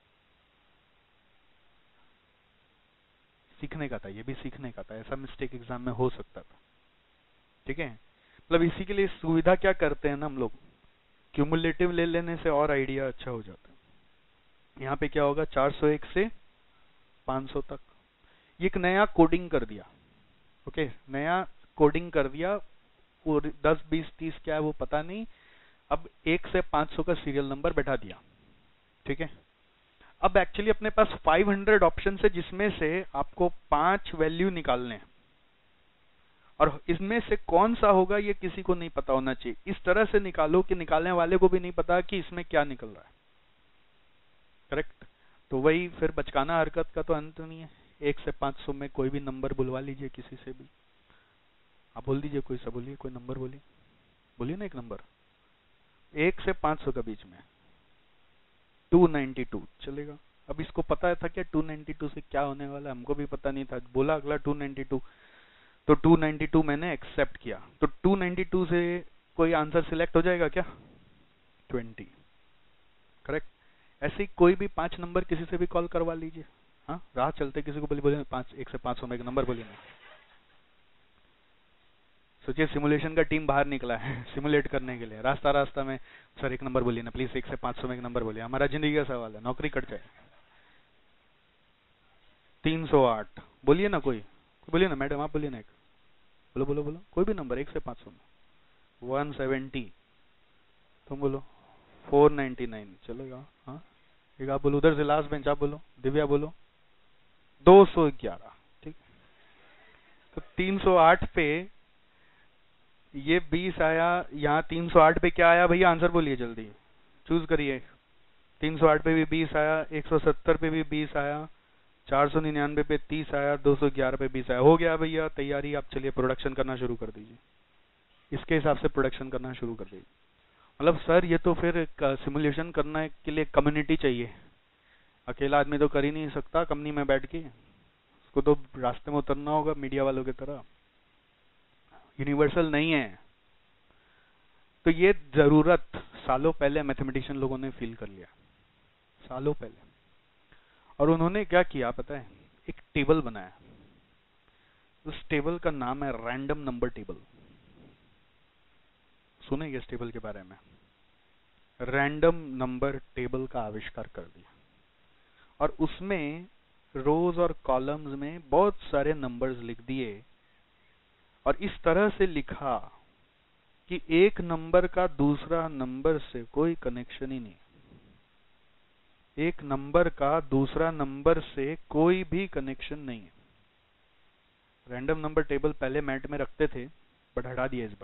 सीखने का था, ये भी सीखने का था, ऐसा मिस्टेक एग्जाम में हो सकता था, ठीक है। मतलब इसी के लिए सुविधा क्या करते हैं ना हम लोग, क्यूमुलेटिव ले लेने से और आइडिया अच्छा हो जाता है। यहाँ पे क्या होगा, चार सौ एक से पाँच सौ तक, ये एक नया कोडिंग कर दिया, ओके, नया कोडिंग कर दिया। दस बीस तीस क्या है वो पता नहीं, अब एक से पाँच सौ का सीरियल नंबर बैठा दिया, ठीक है। अब एक्चुअली अपने पास पाँच सौ ऑप्शन है, जिसमें से आपको पांच वैल्यू निकालने हैं, और इसमें से कौन सा होगा ये किसी को नहीं पता होना चाहिए। इस तरह से निकालो कि निकालने वाले को भी नहीं पता कि इसमें क्या निकल रहा है, करेक्ट। तो वही फिर बचकाना हरकत का तो अंत नहीं है, एक से पाँच सौ में कोई भी नंबर बुलवा लीजिए किसी से भी, आप बोल दीजिए, कोई सा बोलिए, कोई नंबर बोलिए, बोलिए ना एक नंबर, एक से पाँच सौ के बीच में। टू नाइन्टी टू चलेगा। अब इसको पता था क्या टू नाइन्टी टू से क्या होने वाला, हमको भी पता नहीं था, बोला अगला टू नाइन्टी टू, तो टू नाइन्टी टू मैंने एक्सेप्ट किया। तो टू नाइन्टी टू से कोई आंसर सिलेक्ट हो जाएगा क्या? Twenty, correct. ऐसे ही कोई भी पांच नंबर किसी से भी कॉल करवा लीजिए। हाँ, राह चलते किसी को बोले बोले पांच, एक से पांच सौ में एक नंबर बोलिए। सोचिए सिमुलेशन का टीम बाहर निकला है सिमुलेट करने के लिए, रास्ता रास्ता में सर एक नंबर बोलिए ना प्लीज, एक से पांच सौ में एक नंबर बोलिए, हमारा जिंदगी का सवाल है, नौकरी कट जाए। तीन सौ आठ बोलिए ना, कोई बोलिए ना, मैडम आप बोलिए ना एक, बोलो बोलो बोलो, कोई भी नंबर एक से पांच सौ में। वन सेवेंटी, तुम बोलो। फोर नाइन्टी नाइन चलेगा। हाँ, एक आप बोलो, उधर से लास्ट बेंच आप बोलो, दिव्या बोलो। दो सौ ग्यारह, ठीक। तो तीन सौ आठ पे ये बीस आया, यहाँ तीन सौ आठ पे क्या आया भैया, आंसर बोलिए जल्दी, चूज करिए। तीन सौ आठ पे भी बीस आया, एक सौ सत्तर पे भी बीस आया, चार सौ निन्यानवे पे तीस आया, दो सौ ग्यारह पे बीस आया। हो गया भैया तैयारी, आप चलिए प्रोडक्शन करना शुरू कर दीजिए, इसके हिसाब से प्रोडक्शन करना शुरू कर दीजिए। मतलब सर ये तो फिर सिमुलेशन करने के लिए कम्युनिटी चाहिए, अकेला आदमी तो कर ही नहीं सकता कंपनी में बैठ के, उसको तो रास्ते में उतरना होगा मीडिया वालों की तरह, यूनिवर्सल नहीं है। तो ये जरूरत सालों पहले मैथमेटिशियन लोगों ने फील कर लिया, सालों पहले। और उन्होंने क्या किया पता है, एक टेबल बनाया, उस टेबल का नाम है रैंडम नंबर टेबल। सुने इस टेबल के बारे में? रैंडम नंबर टेबल का आविष्कार कर दिया, और उसमें रोज और कॉलम्स में बहुत सारे नंबर्स लिख दिए, और इस तरह से लिखा कि एक नंबर का दूसरा नंबर से कोई कनेक्शन ही नहीं, एक नंबर का दूसरा नंबर से कोई भी कनेक्शन नहीं है। रैंडम नंबर टेबल पहले मैट में रखते थे, बट हटा दिया इस बार,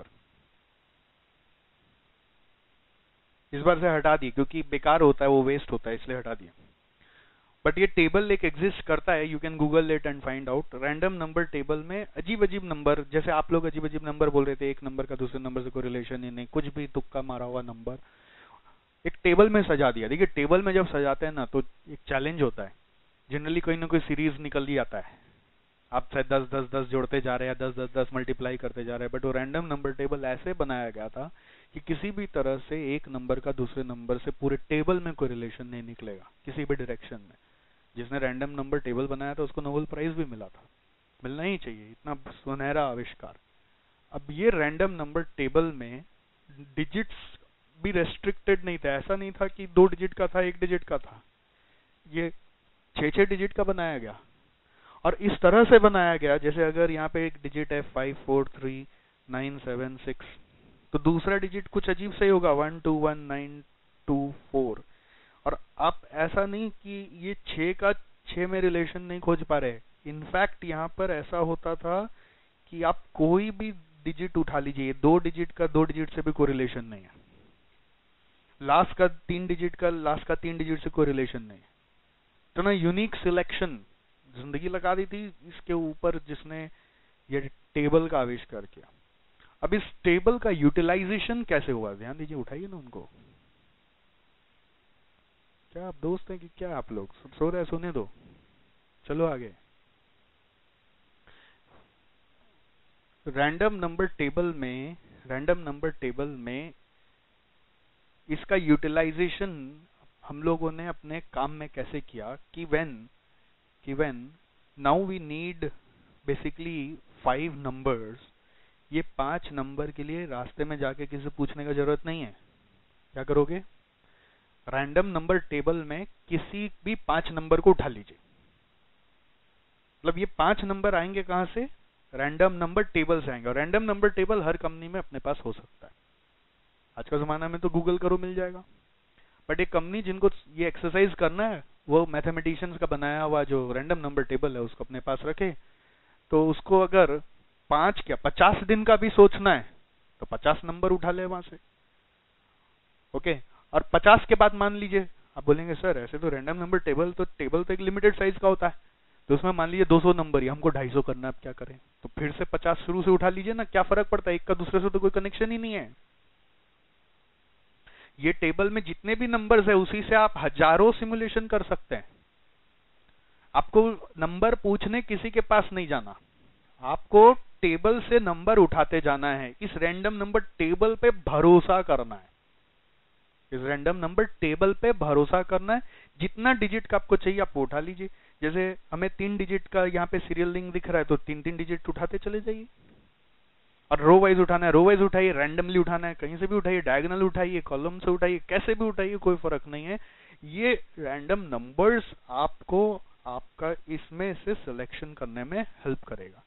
इस बार से हटा दिए क्योंकि बेकार होता है, वो वेस्ट होता है, इसलिए हटा दिया। बट ये टेबल एक एग्जिस्ट करता है, you can google it and find out. Random number table में अजीब अजीब नंबर, जैसे आप लोग अजीब अजीब नंबर बोल रहे थे, एक नंबर का दूसरे नंबर से कोई रिलेशन ही नहीं, कुछ भी तुक्का मारा हुआ नंबर एक टेबल में सजा दिया। देखिए टेबल में जब सजाते हैं ना तो एक चैलेंज होता है, जनरली कोई ना कोई सीरीज निकल ही आता है, आप शायद दस दस दस जोड़ते जा रहे हैं, दस दस दस मल्टीप्लाई करते जा रहे हैं। बट वो रैंडम नंबर टेबल ऐसे बनाया गया था कि किसी भी तरह से एक नंबर का दूसरे नंबर से पूरे टेबल में कोई रिलेशन नहीं निकलेगा किसी भी डायरेक्शन में। जिसने रैंडम नंबर टेबल बनाया था उसको नोबेल प्राइज भी मिला था, मिलना ही चाहिए, इतना सुनहरा आविष्कार। अब ये रैंडम नंबर टेबल में डिजिट्स भी रेस्ट्रिक्टेड नहीं था, ऐसा नहीं था कि दो डिजिट का था एक डिजिट का था, ये छह छह डिजिट का बनाया गया। और इस तरह से बनाया गया जैसे अगर यहाँ पे एक डिजिट है five four three nine seven six, तो दूसरा डिजिट कुछ अजीब से ही होगा, one two one nine two four. और आप ऐसा नहीं कि ये छह का छह में रिलेशन नहीं खोज पा रहे, इनफैक्ट यहाँ पर ऐसा होता था कि आप कोई भी डिजिट उठा लीजिए, दो डिजिट का दो डिजिट से भी कोई रिलेशन नहीं है, लास्ट का तीन डिजिट का लास्ट का तीन डिजिट से कोई रिलेशन नहीं है। तो ना यूनिक सिलेक्शन जिंदगी लगा दी थी इसके ऊपर जिसने ये टेबल का आविष्कार किया। अब इस टेबल का यूटिलाइजेशन कैसे हुआ, ध्यान दीजिए, उठाइए ना उनको। क्या आप दोस्त हैं कि क्या आप लोग सब सो रहे हैं? सोने दो, चलो आगे। रैंडम नंबर टेबल में रैंडम नंबर टेबल में इसका यूटिलाइजेशन हम लोगों ने अपने काम में कैसे किया कि व्हेन कि when now we need basically five numbers, ये पांच नंबर के लिए रास्ते में जाके किसी से पूछने का जरूरत नहीं है। क्या करोगे, रैंडम नंबर टेबल में किसी भी पांच नंबर को उठा लीजिए, मतलब ये पांच नंबर आएंगे कहां से, रैंडम नंबर टेबल से आएंगे। और रैंडम नंबर टेबल हर कंपनी में अपने पास हो सकता है, आज का जमाना में तो गूगल करो मिल जाएगा। बट एक कंपनी जिनको ये एक्सरसाइज करना है वो मैथमेटिशियंस का बनाया हुआ जो रैंडम नंबर टेबल है उसको अपने पास रखे, तो उसको अगर पांच क्या पचास दिन का भी सोचना है तो पचास नंबर उठा ले वहां से, ओके। और पचास के बाद मान लीजिए आप बोलेंगे सर ऐसे तो रैंडम नंबर टेबल तो टेबल तो एक लिमिटेड साइज का होता है, तो उसमें मान लीजिए दो सौ नंबर ही, हमको ढाई सौ करना है, अब क्या करें? तो फिर से पचास शुरू से उठा लीजिए ना, क्या फर्क पड़ता है, एक का दूसरे से तो कोई कनेक्शन ही नहीं है। ये टेबल में जितने भी नंबर्स है उसी से आप हजारों सिमुलेशन कर सकते हैं। आपको नंबर पूछने किसी के पास नहीं जाना, आपको टेबल से नंबर उठाते जाना है, इस रैंडम नंबर टेबल पे भरोसा करना है, इस रैंडम नंबर टेबल पे भरोसा करना है। जितना डिजिट का आपको चाहिए आप उठा लीजिए। जैसे हमें तीन डिजिट का यहाँ पे सीरियल लिंक दिख रहा है, तो तीन तीन डिजिट उठाते चले जाइए। और रो वाइज उठाना है, रो वाइज उठाइए, रैंडमली उठाना है, कहीं से भी उठाइए, डायगोनल उठाइए, कॉलम से उठाइए, कैसे भी उठाइए, कोई फर्क नहीं है। ये रैंडम नंबर्स आपको आपका इसमें से सिलेक्शन करने में हेल्प करेगा।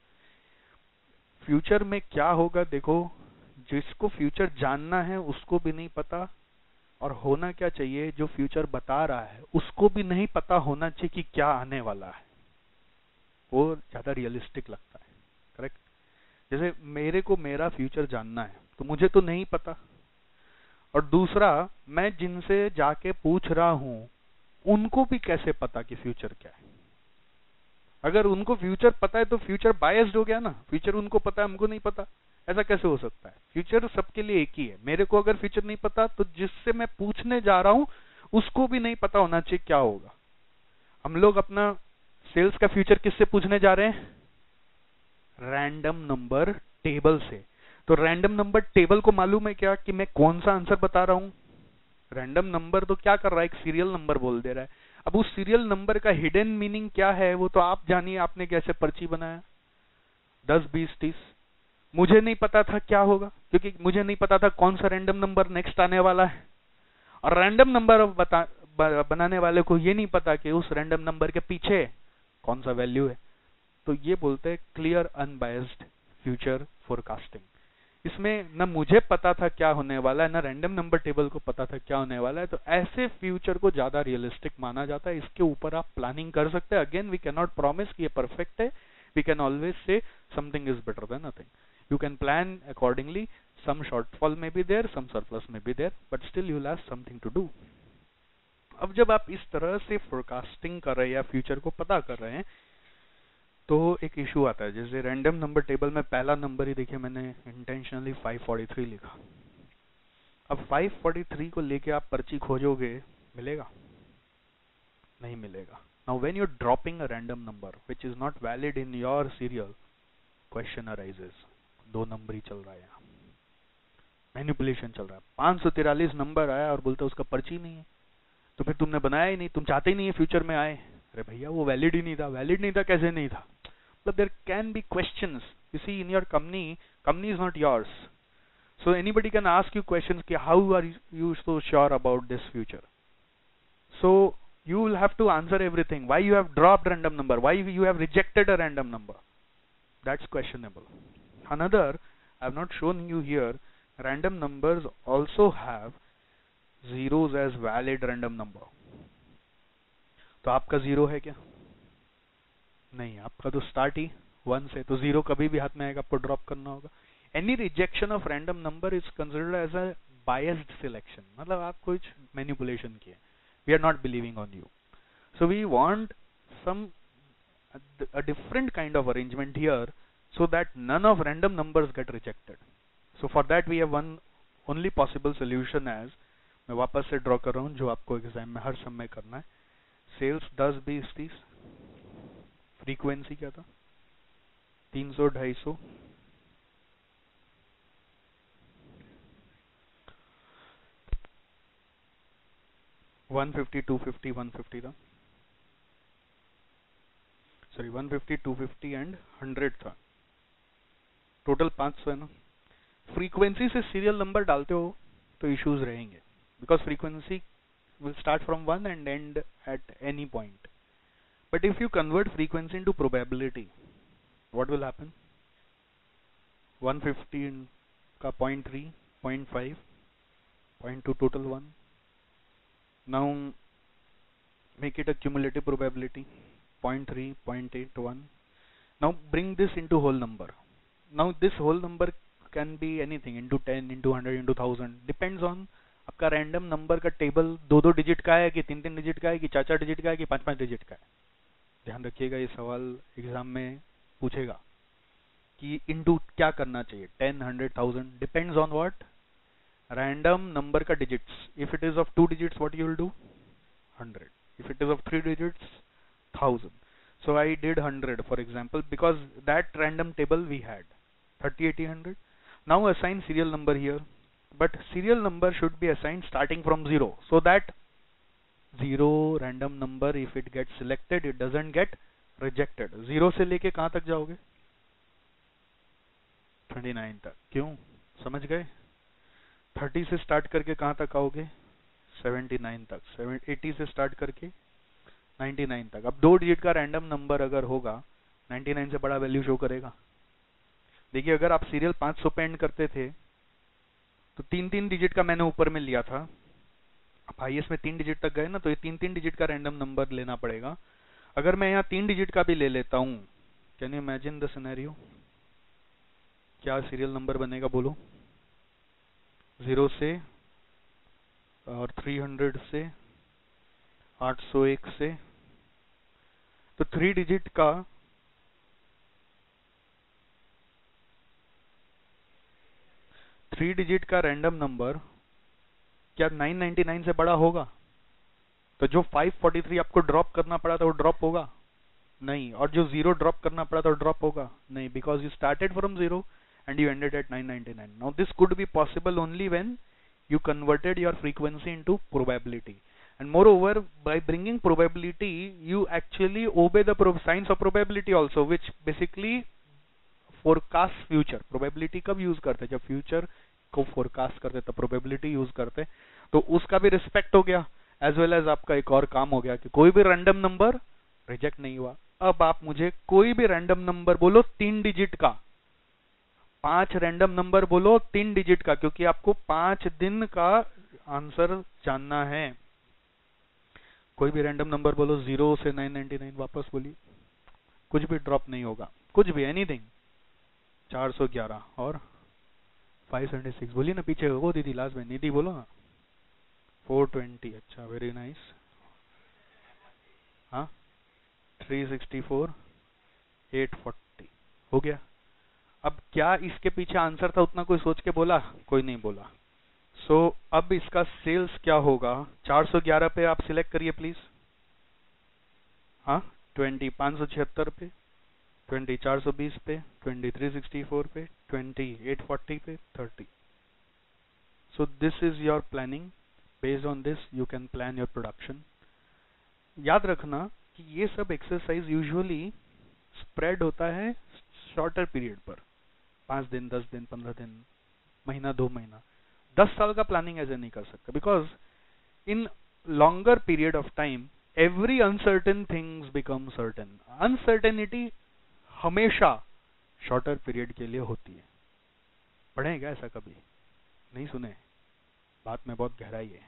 फ्यूचर में क्या होगा देखो, जिसको फ्यूचर जानना है उसको भी नहीं पता, और होना क्या चाहिए जो फ्यूचर बता रहा है उसको भी नहीं पता होना चाहिए कि क्या आने वाला है, वो ज्यादा रियलिस्टिक लगता है। करेक्ट? जैसे मेरे को मेरा फ्यूचर जानना है तो मुझे तो नहीं पता, और दूसरा मैं जिनसे जाके पूछ रहा हूं उनको भी कैसे पता कि फ्यूचर क्या है। अगर उनको फ्यूचर पता है तो फ्यूचर बायस्ड हो गया ना, फ्यूचर उनको पता है हमको नहीं पता, ऐसा कैसे हो सकता है? फ्यूचर सबके लिए एक ही है। मेरे को अगर फ्यूचर नहीं पता तो जिससे मैं पूछने जा रहा हूं उसको भी नहीं पता होना चाहिए क्या होगा। हम लोग अपना सेल्स का फ्यूचर किससे पूछने जा रहे हैं? रैंडम नंबर टेबल से। तो रैंडम नंबर टेबल को मालूम है क्या कि मैं कौन सा आंसर बता रहा हूं? रैंडम नंबर तो क्या कर रहा है, एक सीरियल नंबर बोल दे रहा है। अब उस सीरियल नंबर का हिडन मीनिंग क्या है वो तो आप जानिए, आपने कैसे पर्ची बनाया, दस बीस तीस। मुझे नहीं पता था क्या होगा, क्योंकि मुझे नहीं पता था कौन सा रैंडम नंबर नेक्स्ट आने वाला है, और रैंडम नंबर बता बनाने वाले को ये नहीं पता कि उस रैंडम नंबर के पीछे कौन सा वैल्यू है। तो ये बोलते हैं क्लियर अनबायस्ड फ्यूचर फोरकास्टिंग। इसमें न मुझे पता था क्या होने वाला है, न रैंडम नंबर टेबल को पता था क्या होने वाला है, तो ऐसे फ्यूचर को ज्यादा रियलिस्टिक माना जाता है। इसके ऊपर आप प्लानिंग कर सकते हैं। अगेन वी कैन नॉट प्रॉमिस कि ये परफेक्ट है, we can always say something is better than nothing. You can plan accordingly. Some shortfall may be there, some surplus may be there, but still you'll have something to do. अब जब आप इस तरह से forecasting कर रहे हैं या फ्यूचर को पता कर रहे हैं तो एक इशू आता है। जैसे रैंडम नंबर टेबल में पहला नंबर ही देखिए मैंने इंटेंशनली फाइव फोर्टी थ्री लिखा। अब फाइव फोर्टी थ्री को लेके आप पर्ची खोजोगे, मिलेगा? नहीं मिलेगा। Now when you're dropping a random number which is not valid in your serial, question arises. दो नंबर ही चल रहा है, यहाँ मैनिपुलेशन चल रहा है। पांच सौ तिरालीस नंबर आया और बोलते उसका पर्ची नहीं है, तो फिर तुमने बनाया ही नहीं, तुम चाहते ही नहीं है फ्यूचर में आए। अरे भैया वो वैलिड ही नहीं था। वैलिड नहीं था कैसे नहीं था? मतलब there can be questions, you see in your company, company is not yours, so anybody can ask you questions कि how are you so sure about this future. So you will have to answer everything. Why you have dropped random number? Why you have rejected a random number? That's questionable. Another, I have not shown you here, random numbers also have zeros as valid random number. तो आपका zero है क्या? नहीं, आपका तो start ही one से, तो zero कभी भी हाथ में आएगा, आपको ड्रॉप करना होगा। Any rejection of random number is considered as a biased selection. मतलब आप कुछ मैनिपुलेशन किए। We are not believing on you. So we want some a different kind of arrangement here so that none of random numbers get rejected. So for that we have one only possible solution as, मैं वापस से draw कर रहा हूँ जो आपको exam में हर समय करना है। सेल्स दस बीस तीस, फ्रीक्वेंसी क्या था? तीन सौ ढाई सौ, one fifty two fifty one fifty था, sorry one fifty two fifty and hundred था, टोटल पाँच सौ है ना। फ्रीक्वेंसी से सीरियल नंबर डालते हो तो इश्यूज रहेंगे, because frequency will start from one and end at any point. But if you convert frequency into probability, what will happen? one fifty का zero point three, zero point five, zero point two total one. Now make it a cumulative probability, zero point three, zero point eight, one. Now bring this into whole number. Now this whole number can be anything, into ten, into one hundred, into one thousand, depends on आपका random number का table दो दो digit का है कि तीन तीन digit का है कि चार चार डिजिट का है कि पांच पांच डिजिट का है। ध्यान रखिएगा, ये सवाल एग्जाम में पूछेगा कि इनटू क्या करना चाहिए, ten, hundred, thousand, depends on what, random number का digits. If it is of two digits what you will do, hundred. If it is of three digits, thousand. So I did one hundred for example because that random table we had thirty, eighty, one hundred. Now assign serial number here, but serial number should be assigned starting from zero so that zero random number, if it gets selected, it doesn't get rejected. zero से लेके कहाँ तक जाओगे, twenty-nine तक. क्यों, समझ गए? thirty से स्टार्ट करके कहाँ तक आओगे, seventy-nine तक. eighty से स्टार्ट करके ninety-nine तक. अब दो डिजिट का रैंडम नंबर अगर होगा, ninety-nine से बड़ा वैल्यू शो करेगा. देखिए, अगर आप सीरियल five hundred पे एंड करते थे तो तीन तीन डिजिट का मैंने ऊपर में लिया था. आप हाईएस्ट में तीन डिजिट तक गए ना, तो ये तीन तीन डिजिट का रैंडम नंबर लेना पड़ेगा. अगर मैं यहाँ तीन डिजिट का भी ले लेता हूँ, can you imagine the scenario, क्या सीरियल नंबर बनेगा बोलो, जीरो से और थ्री हंड्रेड से, आठ सौ एक से, तो थ्री डिजिट का थ्री डिजिट का रैंडम नंबर क्या नाइन नाइंटी नाइन से बड़ा होगा? तो जो फाइव फोर्टी थ्री आपको ड्रॉप करना पड़ा था वो ड्रॉप होगा नहीं, और जो जीरो ड्रॉप करना पड़ा था वो ड्रॉप होगा नहीं, because you started from zero and you ended at nine ninety nine. Now this could be possible only when you converted your frequency into probability, and moreover by bringing probability you actually obey the science of probability also, which basically forecast future. probability कब use करते, जब future को forecast करते तब probability use करते. तो उसका भी respect हो गया, as well as आपका एक और काम हो गया कि कोई भी random number reject नहीं हुआ. अब आप मुझे कोई भी random number बोलो तीन डिजिट का, पांच रैंडम नंबर बोलो तीन डिजिट का, क्योंकि आपको पांच दिन का आंसर जानना है. कोई भी रैंडम नंबर बोलो, जीरो से नाइन नाइंटी नाइन, वापस बोलिए, कुछ भी ड्रॉप नहीं होगा, कुछ भी, एनीथिंग. चार सौ ग्यारह और फाइव सेवेंटी सिक्स, बोलिए ना पीछे हो दीदी, लास्ट में निधि बोलो ना, फोर ट्वेंटी. अच्छा, वेरी नाइस. हाँ, three sixty four, eight forty हो गया. अब क्या इसके पीछे आंसर था उतना कोई सोच के बोला? कोई नहीं बोला. सो so, अब इसका सेल्स क्या होगा, चार सौ ग्यारह पे आप सिलेक्ट करिए प्लीज. हाँ, ट्वेंटी पाँच सौ छिहत्तर पे, ट्वेंटी चार सौ बीस पे, ट्वेंटी थ्री सिक्सटी फोर पे, ट्वेंटी एट फोर्टी पे, thirty. So this is your planning. Based on this you can plan your production. याद रखना कि ये सब एक्सरसाइज यूजुअली स्प्रेड होता है शॉर्टर पीरियड पर, पांच दिन, दस दिन, पंद्रह दिन, महीना, दो महीना. दस साल का प्लानिंग ऐसे नहीं कर सकते, because in longer period of time every uncertain things become certain. Uncertainty हमेशा शॉर्टर पीरियड के लिए होती है. पढ़े क्या ऐसा कभी? नहीं सुने? बात में बहुत गहराई है.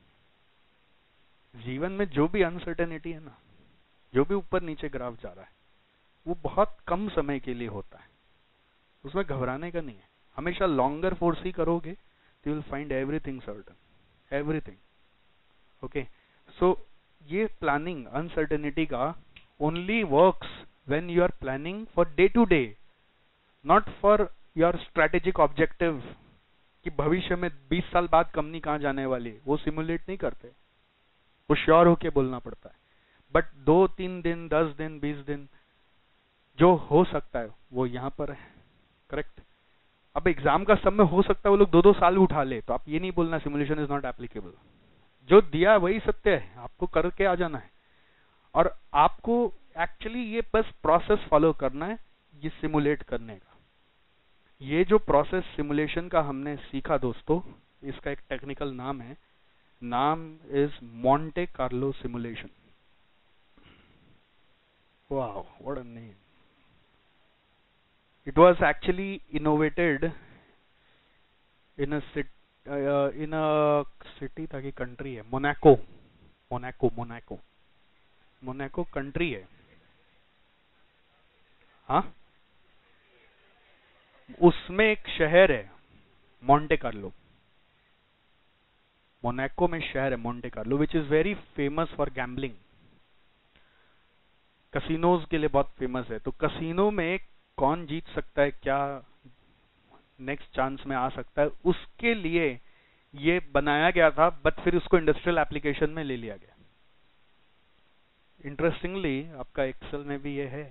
जीवन में जो भी अनसर्टेनिटी है ना, जो भी ऊपर नीचे ग्राफ जा रहा है, वो बहुत कम समय के लिए होता है. उसमें घबराने का नहीं है. हमेशा लॉन्गर फोर्स ही करोगे तो you will find everything certain, everything. Okay, so ये प्लानिंग अनसर्टेनिटी का only works when you are planning for day to day, not for your strategic objective कि भविष्य में बीस साल बाद कंपनी कहां जाने वाली है. वो सिमुलेट नहीं करते, वो श्योर होके बोलना पड़ता है. बट दो तीन दिन, दस दिन, बीस दिन जो हो सकता है वो यहां पर है. करेक्ट. अब एग्जाम का समय हो सकता है वो लोग दो दो साल उठा ले, तो आप ये नहीं बोलना सिमुलेशन इज नॉट एप्लीकेबल. जो दिया वही सत्य है, आपको करके आ जाना है. और आपको एक्चुअली ये बस प्रोसेस फॉलो करना है ये सिमुलेट करने का. ये जो प्रोसेस सिमुलेशन का हमने सीखा दोस्तों, इसका एक टेक्निकल नाम है, नाम is Monte Carlo simulation. Wow, what a name. It was actually innovated in a city, uh, in a city था कि country है, Monaco. Monaco Monaco Monaco country है. हाँ, उसमें एक शहर है मोंटे कार्लो. मोनाको में शहर है Monte Carlo, which is very famous for gambling. Casinos के लिए बहुत फेमस है। तो कसिनो में कौन जीत सकता है, क्या नेक्स्ट चांस में आ सकता है, उसके लिए ये बनाया गया था, बट फिर उसको इंडस्ट्रियल एप्लीकेशन में ले लिया गया। इंटरेस्टिंगली आपका एक्सेल में भी ये है,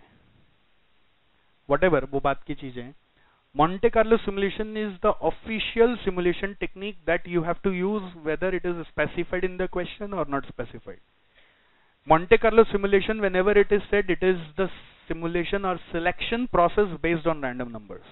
व्हाटएवर, वो बात की चीजें। Monte Carlo simulation is the official simulation technique that you have to use whether it is specified in the question or not specified. Monte Carlo simulation, whenever it is said, it is the simulation or selection process based on random numbers.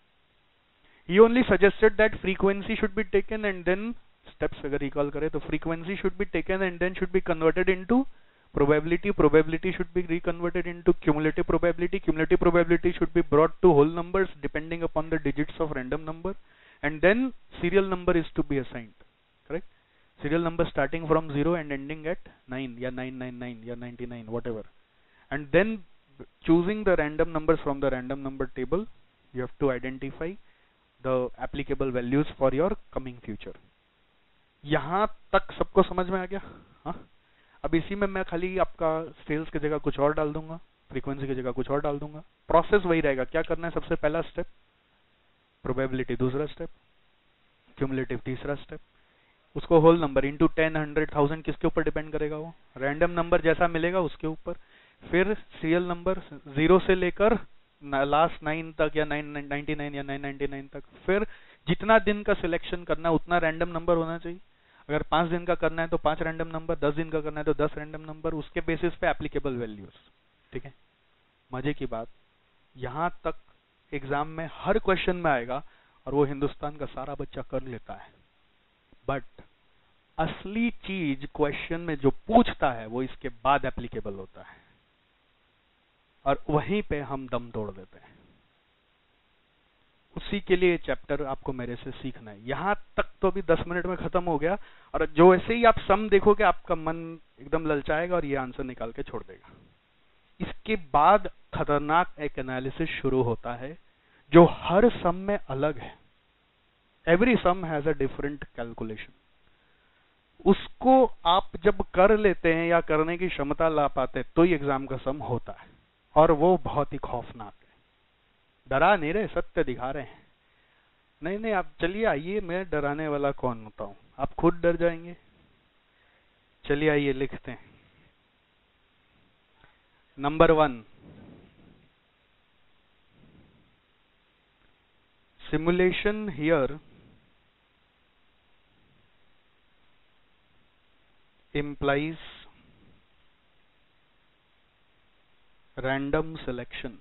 He only suggested that frequency should be taken and then steps अगर recall करें तो frequency should be taken and then should be converted into probability. Probability should be reconverted into cumulative probability. Cumulative probability should be brought to whole numbers depending upon the digits of random number, and then serial number is to be assigned. Correct? Serial number starting from zero and ending at nine, या nine nine nine, या ninety-nine, whatever. And then choosing the random numbers from the random number table, you have to identify the applicable values for your coming future. यहाँ तक सबको समझ में आ गया? हाँ? अब इसी में मैं खाली आपका सेल्स की जगह कुछ और डाल दूंगा, फ्रीक्वेंसी की जगह कुछ और डाल दूंगा, प्रोसेस वही रहेगा। क्या करना है? सबसे पहला स्टेप प्रोबेबिलिटी, दूसरा स्टेप क्यूमुलेटिव, तीसरा स्टेप उसको whole number into ten, hundred, thousand, किसके ऊपर डिपेंड करेगा? वो रैंडम नंबर जैसा मिलेगा उसके ऊपर। फिर सीरियल नंबर जीरो से लेकर लास्ट नाइन तक, या नाइन नाइनटी नाइन या नाइन नाइनटी नाइन तक। फिर जितना दिन का सिलेक्शन करना है उतना रैंडम नंबर होना चाहिए। अगर पांच दिन का करना है तो पांच रैंडम नंबर, दस दिन का करना है तो दस रैंडम नंबर, उसके बेसिस पे एप्लीकेबल वैल्यूज। ठीक है, मजे की बात, यहां तक एग्जाम में हर क्वेश्चन में आएगा और वो हिंदुस्तान का सारा बच्चा कर लेता है। बट असली चीज क्वेश्चन में जो पूछता है वो इसके बाद एप्लीकेबल होता है, और वहीं पे हम दम तोड़ देते हैं। उसी के लिए चैप्टर आपको मेरे से सीखना है। यहां तक तो अभी दस मिनट में खत्म हो गया, और जो ऐसे ही आप सम देखोगे आपका मन एकदम ललचाएगा और ये आंसर निकाल के छोड़ देगा। इसके बाद खतरनाक एक एनालिसिस शुरू होता है जो हर सम में अलग है। Every sum has a different calculation. उसको आप जब कर लेते हैं या करने की क्षमता ला पाते तो ही एग्जाम का सम होता है, और वो बहुत ही खौफनाक है। डरा नहीं रहे, सत्य दिखा रहे हैं। नहीं नहीं, आप चलिए आइए, मैं डराने वाला कौन होता हूं, आप खुद डर जाएंगे। चलिए आइए लिखते हैं। Number one, simulation here implies random selection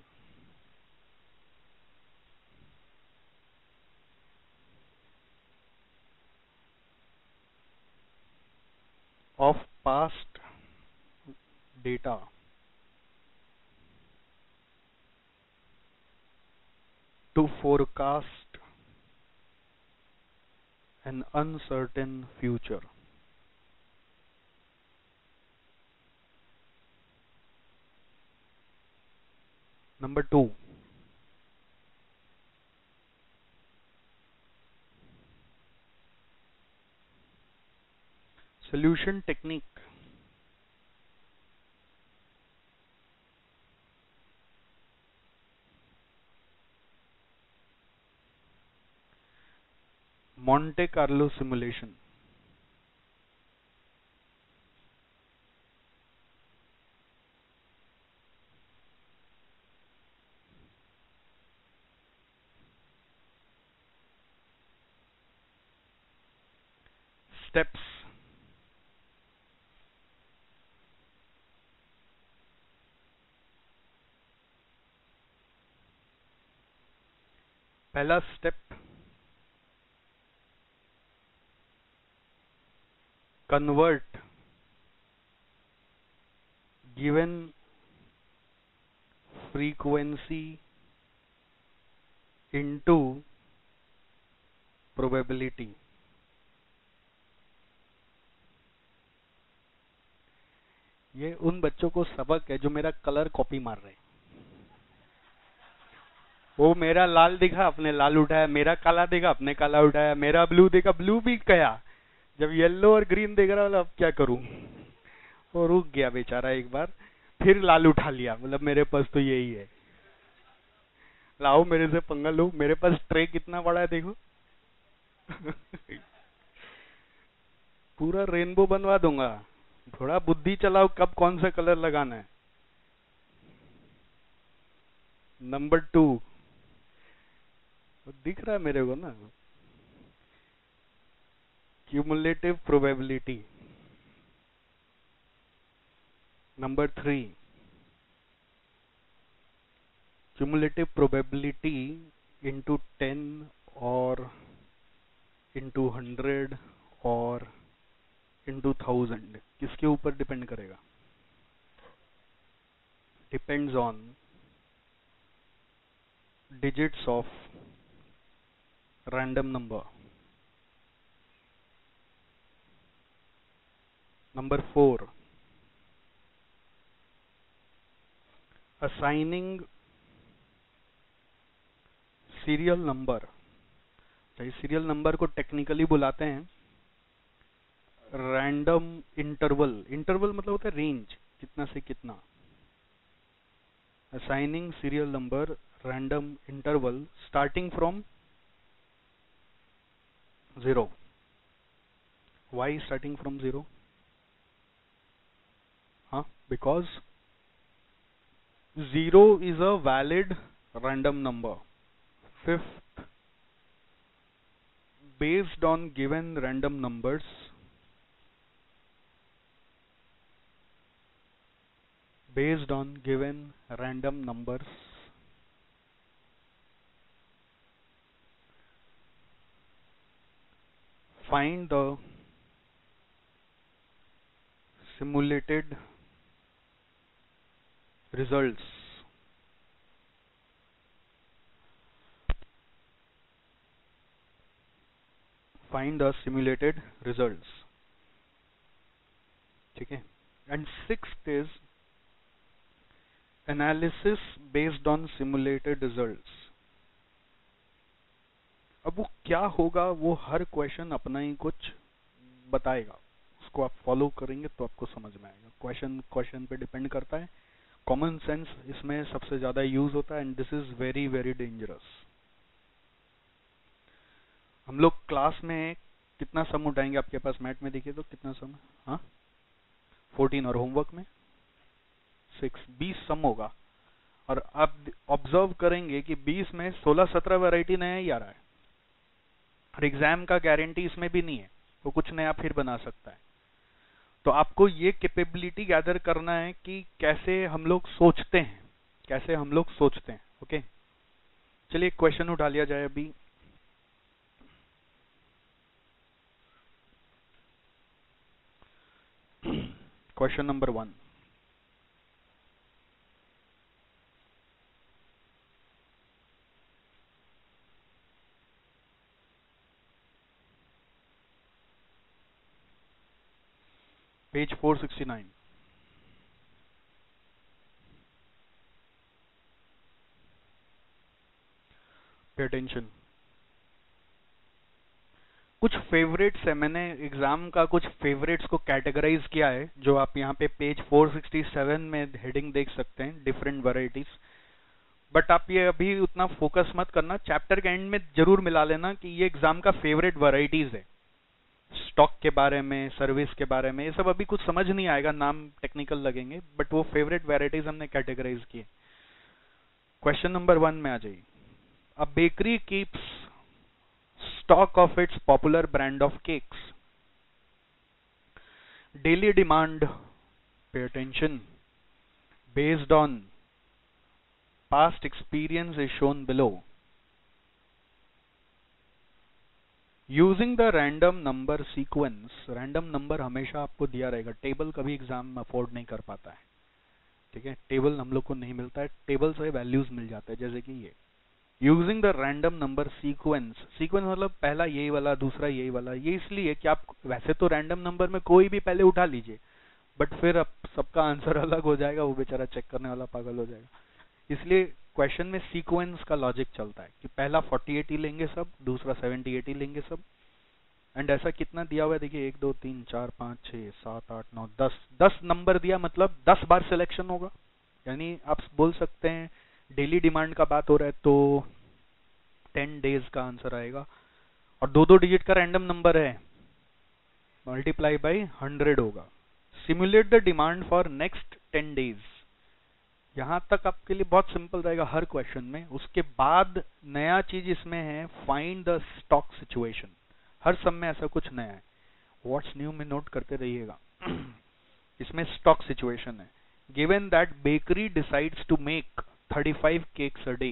of past data to forecast an uncertain future. Number two, solution technique Monte Carlo simulation. Steps पहला step, convert given frequency into probability. ये उन बच्चों को सबक है जो मेरा कलर कॉपी मार रहे हैं। वो मेरा लाल दिखा अपने लाल उठाया, मेरा काला देखा अपने काला उठाया, मेरा ब्लू देखा ब्लू भी गया, जब येलो और ग्रीन देख रहा था अब क्या करूं, वो रुक गया बेचारा एक बार। फिर लाल उठा लिया, मतलब मेरे पास तो यही है, लाओ मेरे से पंगा लो, मेरे पास ट्रे कितना बड़ा है देखो। पूरा रेनबो बनवा दूंगा, थोड़ा बुद्धि चलाओ कब कौन सा कलर लगाना है। नंबर टू, दिख रहा है मेरे को ना, cumulative probability. Number three, cumulative probability into ten और इंटू हंड्रेड और इंटू थाउजेंड, किसके ऊपर डिपेंड करेगा? Depends on digits of random number. Number four, assigning serial number, serial number को टेक्निकली बुलाते हैं रैंडम इंटरवल। इंटरवल मतलब होता है रेंज, कितना से कितना। assigning serial number random interval starting from zero. Why starting from zero? Huh? Because zero is a valid random number. Fifth, based on given random numbers, based on given random numbers, find the simulated results. Find the simulated results. ठीक है। And sixth is analysis based on simulated results. अब वो क्या होगा, वो हर question अपना ही कुछ बताएगा, उसको आप फॉलो करेंगे तो आपको समझ में आएगा। क्वेश्चन क्वेश्चन पे डिपेंड करता है, कॉमन सेंस इसमें सबसे ज्यादा यूज होता है, and this is very very dangerous. हम लोग क्लास में कितना सम उठाएंगे, आपके पास मैथ में देखिए तो कितना सम है? हाँ, फोर्टीन, और होमवर्क में सिक्स, बीस सम होगा। और आप ऑब्जर्व करेंगे कि बीस में सोलह सत्रह वैरायटी नया ही आ रहा है, और एग्जाम का गारंटी इसमें भी नहीं है, वो कुछ नया फिर बना सकता है। तो आपको ये कैपेबिलिटी गैदर करना है कि कैसे हम लोग सोचते हैं, कैसे हम लोग सोचते हैं। ओके, चलिए क्वेश्चन उठा लिया जाए अभी। Question number one, page four sixty nine. Pay attention. कुछ फेवरेट्स है, मैंने एग्जाम का कुछ फेवरेट्स को कैटेगराइज किया है, जो आप यहाँ पे पेज फोर सिक्सटी सेवन में हेडिंग देख सकते हैं, डिफरेंट वैरायटीज। बट आप ये अभी उतना फोकस मत करना, चैप्टर के एंड में जरूर मिला लेना कि ये एग्जाम का फेवरेट वैरायटीज है। स्टॉक के बारे में, सर्विस के बारे में, ये सब अभी कुछ समझ नहीं आएगा, नाम टेक्निकल लगेंगे, बट वो फेवरेट वैरायटीज हमने कैटेगराइज किए। क्वेश्चन नंबर वन में आ जाइए। A bakery keeps stock of its popular brand of cakes. Daily demand, pay attention, based on past experience is shown below. Using the random number sequence, random number हमेशा आपको दिया रहेगा, table कभी exam में afford नहीं कर पाता है, ठीक है, टेबल हम लोग को नहीं मिलता है, टेबल से वैल्यूज मिल जाते हैं, जैसे कि ये using the random number sequence. Sequence मतलब पहला यही वाला, दूसरा यही वाला, ये इसलिए कि आप वैसे तो रैंडम नंबर में कोई भी पहले उठा लीजिए, बट फिर अब सबका आंसर अलग हो जाएगा, वो बेचारा चेक करने वाला पागल हो जाएगा। इसलिए क्वेश्चन में सीक्वेंस का लॉजिक चलता है कि पहला फोर्टी एट ही लेंगे सब, दूसरा सेवेंटी एट ही लेंगे सब, एंड ऐसा कितना दिया हुआ है देखिए, एक दो तीन चार पाँच छः सात आठ नौ दस, दस नंबर दिया, मतलब दस बार सिलेक्शन होगा। यानी आप बोल सकते हैं डेली डिमांड का बात हो रहा है तो टेन डेज का आंसर आएगा, और दो दो डिजिट का रैंडम नंबर है, मल्टीप्लाई बाई हंड्रेड होगा। Simulate the demand for next ten days. यहां तक आपके लिए बहुत सिंपल रहेगा हर क्वेश्चन में। उसके बाद नया चीज इसमें है, फाइंड द स्टॉक सिचुएशन। हर सब में ऐसा कुछ नया है, व्हाट्स न्यू में नोट करते रहिएगा। इसमें स्टॉक सिचुएशन है, given that bakery decides to make thirty five cakes a day.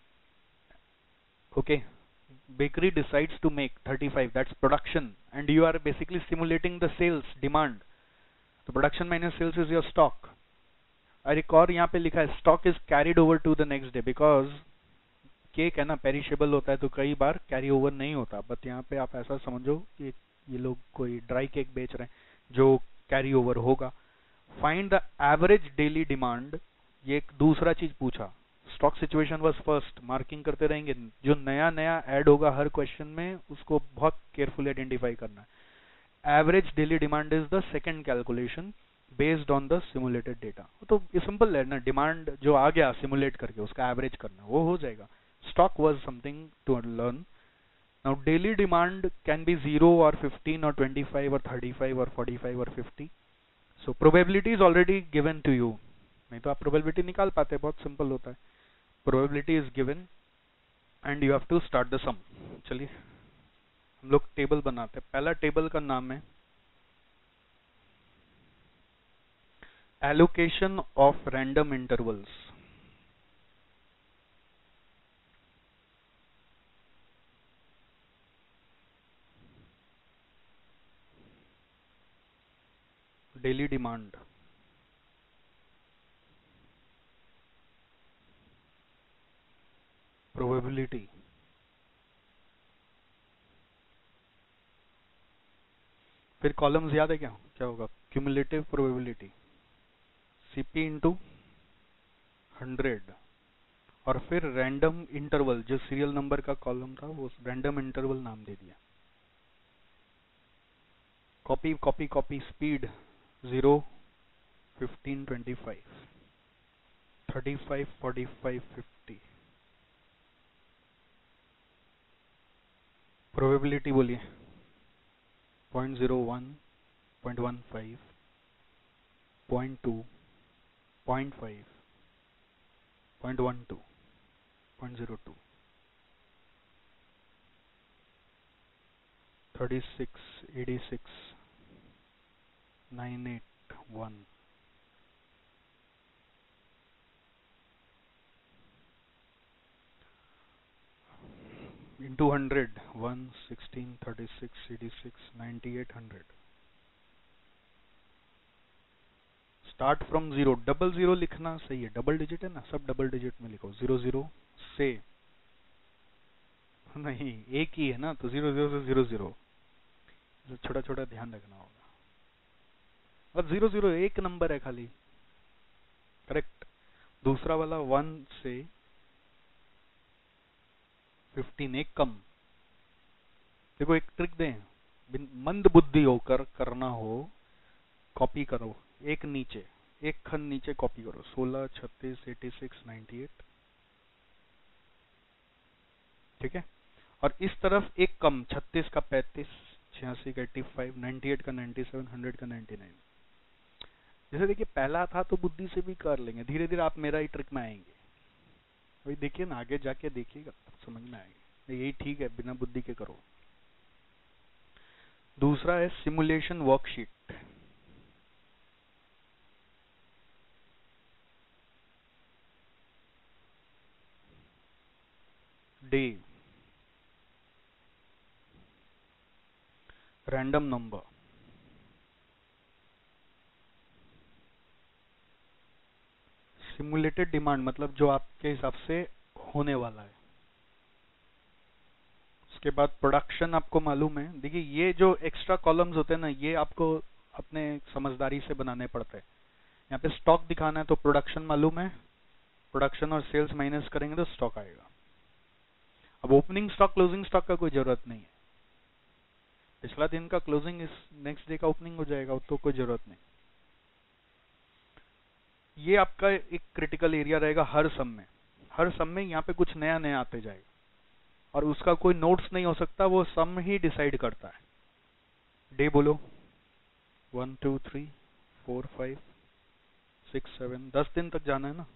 Okay, bakery decides to make thirty-five, that's production, and you are basically simulating the sales demand. So production minus sales is your stock. और एक और यहाँ पे लिखा है stock is carried over to the next day, because cake है ना, perishable होता है तो कई बार कैरी ओवर नहीं होता, बट यहाँ पे आप ऐसा समझो कि ये लोग कोई ड्राई केक बेच रहे हैं जो कैरी ओवर होगा। Find the average daily demand, ये एक दूसरा चीज पूछा। Stock situation was first, marking करते रहेंगे, जो नया नया ऐड होगा हर क्वेश्चन में उसको बहुत केयरफुली आइडेंटिफाई करना है। Average daily demand is the second calculation based on the simulated data. तो ये सिंपल है ना, डिमांड जो आ गया सिमुलेट करके उसका एवरेज करना, वो हो जाएगा। Stock was something to learn. Now daily demand can be zero और फिफ्टीन और ट्वेंटी फाइव और थर्टी फाइव और फोर्टी फाइव और fifty. So probability is already given to you, नहीं तो आप प्रोबेबिलिटी निकाल पाते हैं, बहुत सिंपल होता है। probability is given and you have to start the sum। चलिए हम लोग टेबल बनाते हैं। पहला टेबल का नाम है allocation of random intervals। Daily demand, probability, फिर कॉलम्स याद है क्या क्या होगा, cumulative probability CP into hundred, और फिर रैंडम इंटरवल, जो सीरियल नंबर का कॉलम था वो रैंडम इंटरवल नाम दे दिया। Copy copy copy, speed zero, fifteen, twenty five, thirty five, forty five, fifty. Probability बोलिए, point zero one, point one five, point two, point five, point one two, point zero two, thirty six, eighty six, nine eight one, into hundred, one, sixteen, thirty six, eighty six, ninety eight, hundred. Start from zero, double zero लिखना सही है, double digit है ना, सब double digit में लिखो। Zero zero से नहीं, एक ही है ना, तो जीरो जीरो से जीरो जीरो, छोटा छोटा ध्यान रखना होगा। और जीरो जीरो एक नंबर है खाली, करेक्ट। दूसरा वाला वन से फिफ्टीन, एक कम। देखो एक ट्रिक दें, मंद बुद्धि होकर करना हो, कॉपी करो, एक नीचे, एक खंड नीचे कॉपी करो, सोलह, छत्तीस, एटी सिक्स, नाइन्टी एट, ठीक है। और इस तरफ एक कम, छत्तीस का पैंतीस, छियासी का एट्टी फाइव, नाइन्टी एट का नाइन्टी सेवन, हंड्रेड का नाइन्टी नाइन। जैसे देखिए पहला था तो बुद्धि से भी कर लेंगे, धीरे धीरे आप मेरा ही ट्रिक में आएंगे। वही देखिए ना, आगे जाके देखिएगा तब समझ में आएगा, यही ठीक है, बिना बुद्धि के करो। दूसरा है simulation worksheet. Day, random number, simulated demand मतलब जो आपके हिसाब से होने वाला है। उसके बाद प्रोडक्शन आपको मालूम है। देखिए ये जो एक्स्ट्रा कॉलम्स होते हैं ना, ये आपको अपने समझदारी से बनाने पड़ते हैं। यहाँ पे स्टॉक दिखाना है तो प्रोडक्शन मालूम है, प्रोडक्शन और सेल्स माइनस करेंगे तो स्टॉक आएगा। अब ओपनिंग स्टॉक क्लोजिंग स्टॉक का कोई जरूरत नहीं है, पिछला दिन का क्लोजिंग इस नेक्स्ट डे का ओपनिंग हो जाएगा, तो कोई जरूरत नहीं। ये आपका एक क्रिटिकल एरिया रहेगा हर सम में। हर सम में यहाँ पे कुछ नया नया आते जाएगा, और उसका कोई नोट्स नहीं हो सकता, वो सम ही डिसाइड करता है। डे बोलो, one two three four five six seven, दस दिन तक जाना है ना।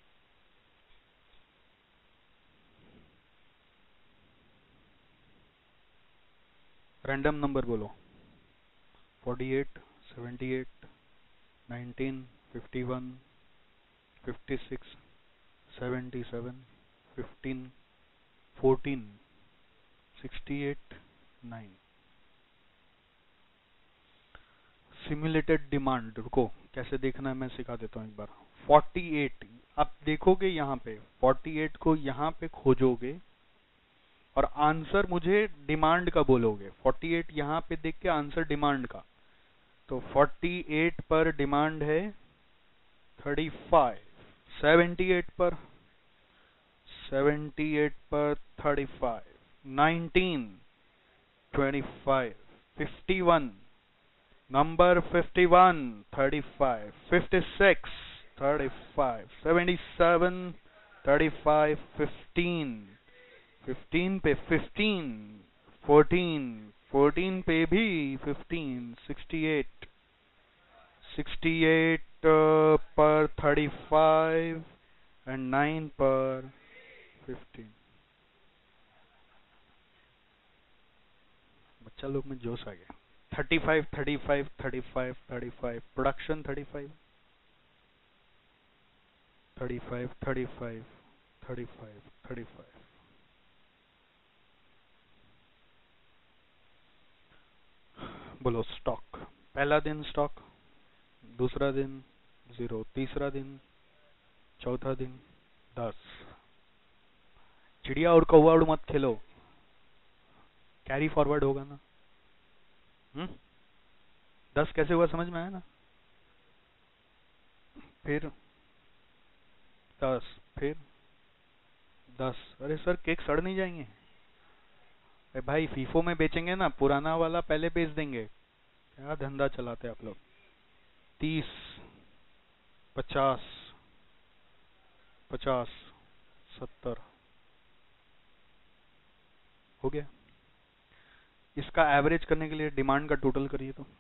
रैंडम नंबर बोलो, forty eight, seventy eight, nineteen, fifty one, fifty six, seventy seven, fifteen, fourteen, sixty eight, nine. Simulated demand, रुको कैसे देखना है मैं सिखा देता हूँ एक बार। फोर्टी एट आप देखोगे यहाँ पे, फोर्टी एट को यहाँ पे खोजोगे और आंसर मुझे डिमांड का बोलोगे। फोर्टी एट यहाँ पे देख के आंसर डिमांड का, तो फोर्टी एट पर डिमांड है थर्टी फाइव, सेवेंटी एट पर, सेवेंटी एट पर thirty five, nineteen, twenty five, fifty one, number fifty one, thirty five, fifty six, thirty five, seventy seven, thirty five, fifteen, fifteen पे fifteen, fourteen, fourteen पे भी fifteen, sixty eight, sixty eight पर thirty five and nine पर fifteen. बच्चा लोग में जोश आ गया। Thirty five, thirty five, thirty five, thirty five, production thirty five, thirty five, thirty five, thirty five, thirty five. बोलो स्टॉक, पहला दिन स्टॉक, दूसरा दिन जीरो, तीसरा दिन, चौथा दिन दस। चिड़िया और कौवा उड़ मत खेलो, कैरी फॉरवर्ड होगा ना। हम्म दस कैसे हुआ समझ में आया ना। फिर दस, फिर दस। अरे सर केक सड़ नहीं जाएंगे? अरे भाई फीफो में बेचेंगे ना, पुराना वाला पहले बेच देंगे। क्या धंधा चलाते आप लोग। तीस, पचास, पचास, सत्तर, हो गया। इसका एवरेज करने के लिए डिमांड का टोटल करिए तो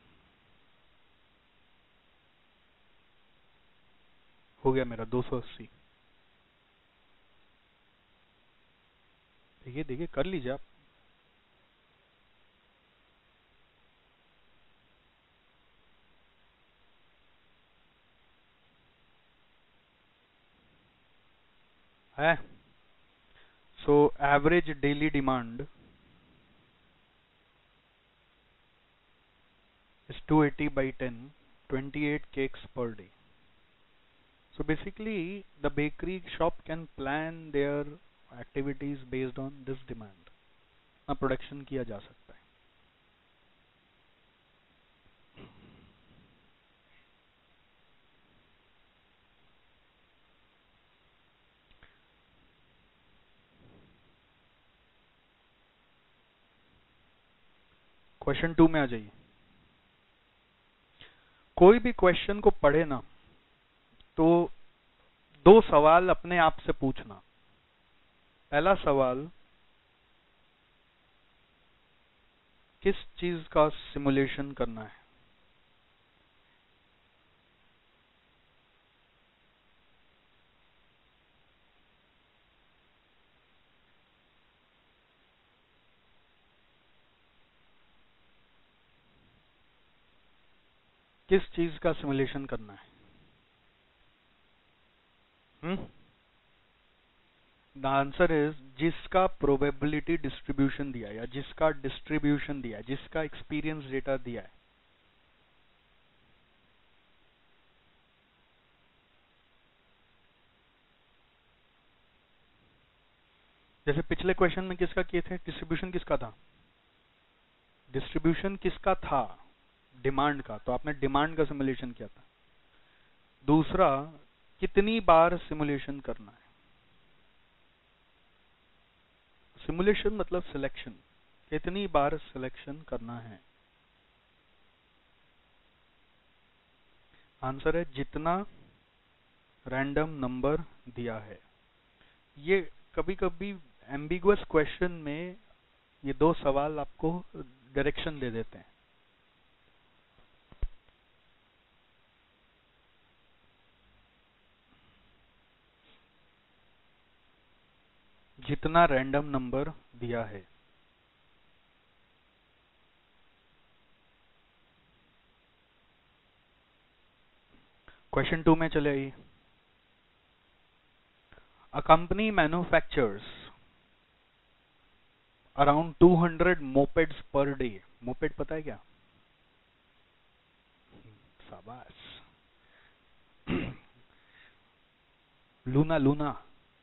हो गया मेरा दो सौ अस्सी। देखिए देखिए कर लीजिए आप। है so average daily demand is two eighty by ten, twenty-eight cakes per day. So basically the bakery shop can plan their activities based on this demand. ना प्रोडक्शन किया जा सकता है। क्वेश्चन टू में आ जाइए। कोई भी क्वेश्चन को पढ़े ना तो दो सवाल अपने आप से पूछना। पहला सवाल, किस चीज का सिमुलेशन करना है। किस चीज का सिमुलेशन करना है। हम्म द आंसर इज जिसका प्रोबेबिलिटी डिस्ट्रीब्यूशन दिया है, या जिसका डिस्ट्रीब्यूशन दिया है, जिसका एक्सपीरियंस डेटा दिया है। जैसे पिछले क्वेश्चन में किसका किए थे, डिस्ट्रीब्यूशन किसका था। डिस्ट्रीब्यूशन किसका था, डिमांड का, तो आपने डिमांड का सिमुलेशन किया था। दूसरा, कितनी बार सिमुलेशन करना है। सिमुलेशन मतलब सिलेक्शन, कितनी बार सिलेक्शन करना है? आंसर है जितना रैंडम नंबर दिया है। ये कभी कभी एम्बिगुअस क्वेश्चन में ये दो सवाल आपको डायरेक्शन दे देते हैं। जितना रैंडम नंबर दिया है। क्वेश्चन टू में चले आइए। A company manufactures around two hundred mopeds per day. Moped पता है क्या? शाबाश। Luna Luna.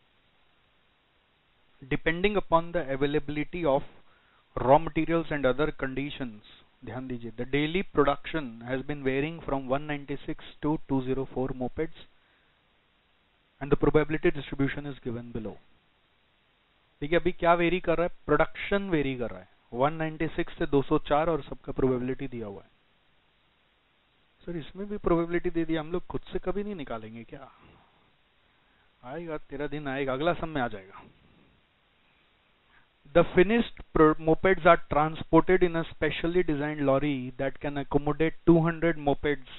Depending upon the availability of raw materials and other conditions, ध्यान दीजिए, the daily production has been varying from one ninety six to two zero four mopeds and the probability distribution is given below. ठीक है, अभी क्या very कर रहा है? Production very कर रहा है वन नाइंटी सिक्स से दो सौ चार और सबका प्रोबेबिलिटी दिया हुआ है। सर इसमें भी प्रोबेबिलिटी दे दिया, हम लोग खुद से कभी नहीं निकालेंगे क्या? आएगा, तेरा दिन आएगा, अगला सम में आ जाएगा। The finished mopeds are transported in a specially designed lorry that can accommodate two hundred mopeds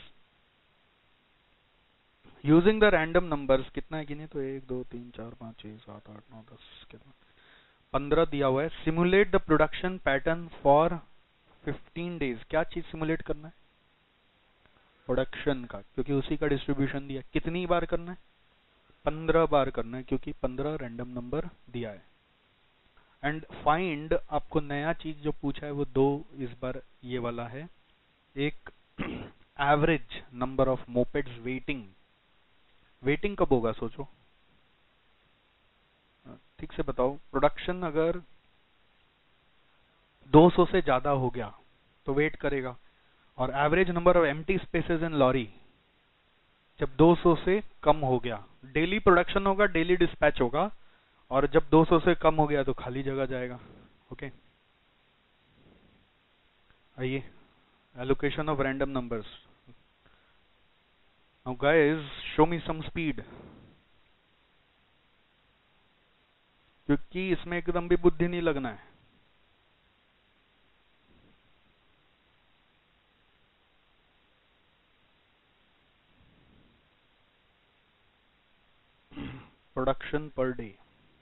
using the random numbers। कितना है गिने तो एक दो तीन चार पाँच छः सात आठ नौ दस कितना पंद्रह दिया हुआ है। Simulate the production pattern for fifteen days. क्या चीज सिमुलेट करना है? प्रोडक्शन का, क्योंकि उसी का डिस्ट्रीब्यूशन दिया। कितनी बार करना है? पंद्रह बार करना है, क्योंकि पंद्रह रैंडम नंबर दिया है। एंड फाइंड, आपको नया चीज जो पूछा है वो दो इस बार ये वाला है। एक average number of mopeds waiting. Waiting कब होगा सोचो, ठीक से बताओ। प्रोडक्शन अगर दो सौ से ज्यादा हो गया तो वेट करेगा, और average number of empty spaces in lorry जब दो सौ से कम हो गया, डेली प्रोडक्शन होगा, डेली डिस्पैच होगा, और जब दो सौ से कम हो गया तो खाली जगह जाएगा। ओके, आइए, allocation of random numbers. Now guys show me some speed, क्योंकि इसमें एकदम भी बुद्धि नहीं लगना है। Production per day,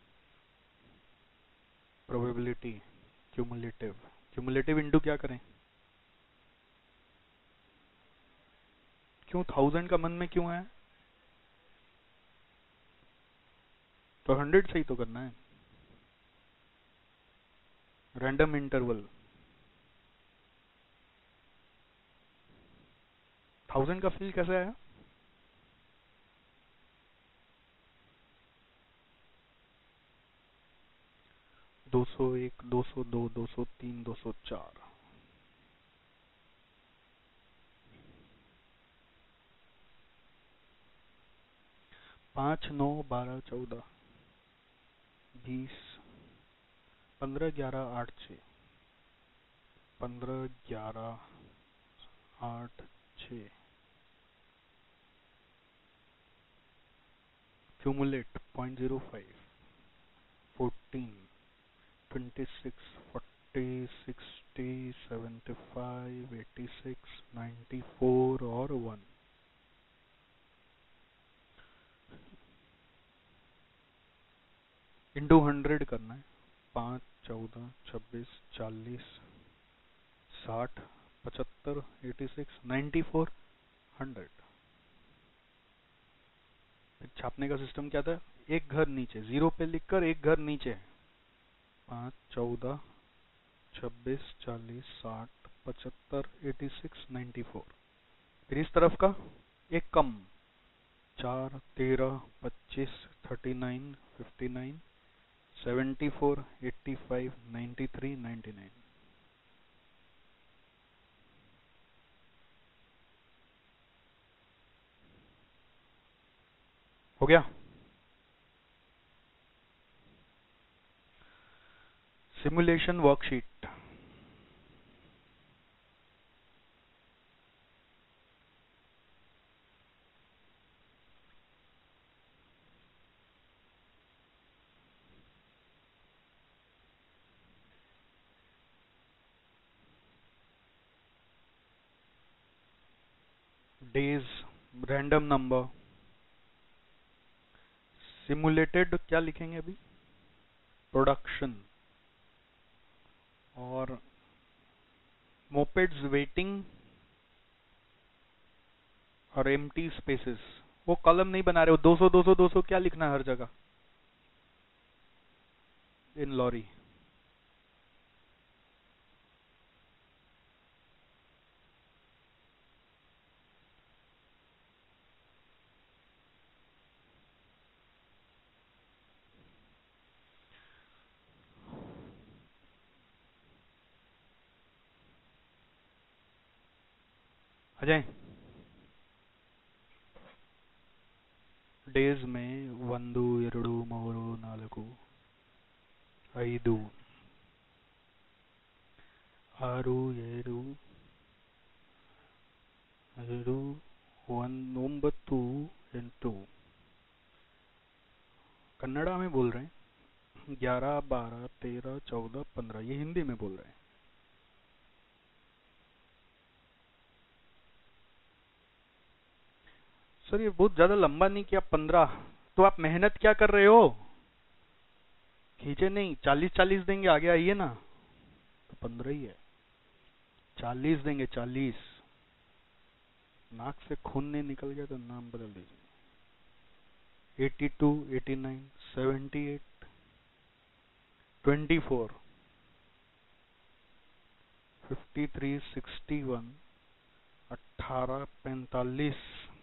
probability, cumulative. Cumulative into क्या करें? क्यों थाउजेंड का मन में क्यों है? तो हंड्रेड से ही तो करना है। रैंडम इंटरवल, थाउजेंड का फील कैसे आया? दो सौ एक, दो सौ दो, दो सौ तीन, दो सौ चार। पाँच नौ बारह चौदह बीस, पंद्रह ग्यारह आठ छः, पंद्रह ग्यारह आठ छः। Cumulate point zero five, fourteen, twenty six, forty, sixty, seventy five, eighty six, ninety four और वन। इंटू हंड्रेड करना है। पाँच, चौदह, छब्बीस, चालीस, साठ, पचहत्तर, eighty six, ninety four, hundred. छापने का सिस्टम क्या था? एक घर नीचे, जीरो पे लिखकर एक घर नीचे। पाँच, चौदह, छब्बीस, चालीस, साठ, पचहत्तर, एटी सिक्स, नाइन्टी फोर। फिर इस तरफ का एक कम, चार, तेरह, पच्चीस, thirty nine, fifty nine, seventy four, eighty five, ninety three, ninety nine. हो गया? Simulation worksheet days, random number, simulated क्या लिखेंगे अभी, प्रोडक्शन, और मोपेड्स वेटिंग और एम्प्टी स्पेसेस। वो कॉलम नहीं बना रहे हो, दो सौ दो सौ दो सौ क्या लिखना है हर जगह इन लॉरी। अजय, ಡೇಸ್ में ಒಂದು ಎರಡು ಮೂರು ನಾಲ್ಕು ಐದು ಆರು ಏಳು ಏಳು ಒಂದು ಒಂಬತ್ತು ಎಂಟು, कन्नड़ा में बोल रहे हैं, ग्यारह बारह तेरह चौदह पंद्रह, ये हिंदी में बोल रहे हैं। सर ये बहुत ज्यादा लंबा नहीं किया, पंद्रह, तो आप मेहनत क्या कर रहे हो, खींचे नहीं, चालीस चालीस देंगे आगे आइए ना, तो पंद्रह ही है, चालीस देंगे, चालीस, नाक से खून नहीं निकल गया तो नाम बदल दीजिए, eighty two, eighty nine, seventy eight, twenty four, fifty three, sixty one, अठारह, पैंतालीस,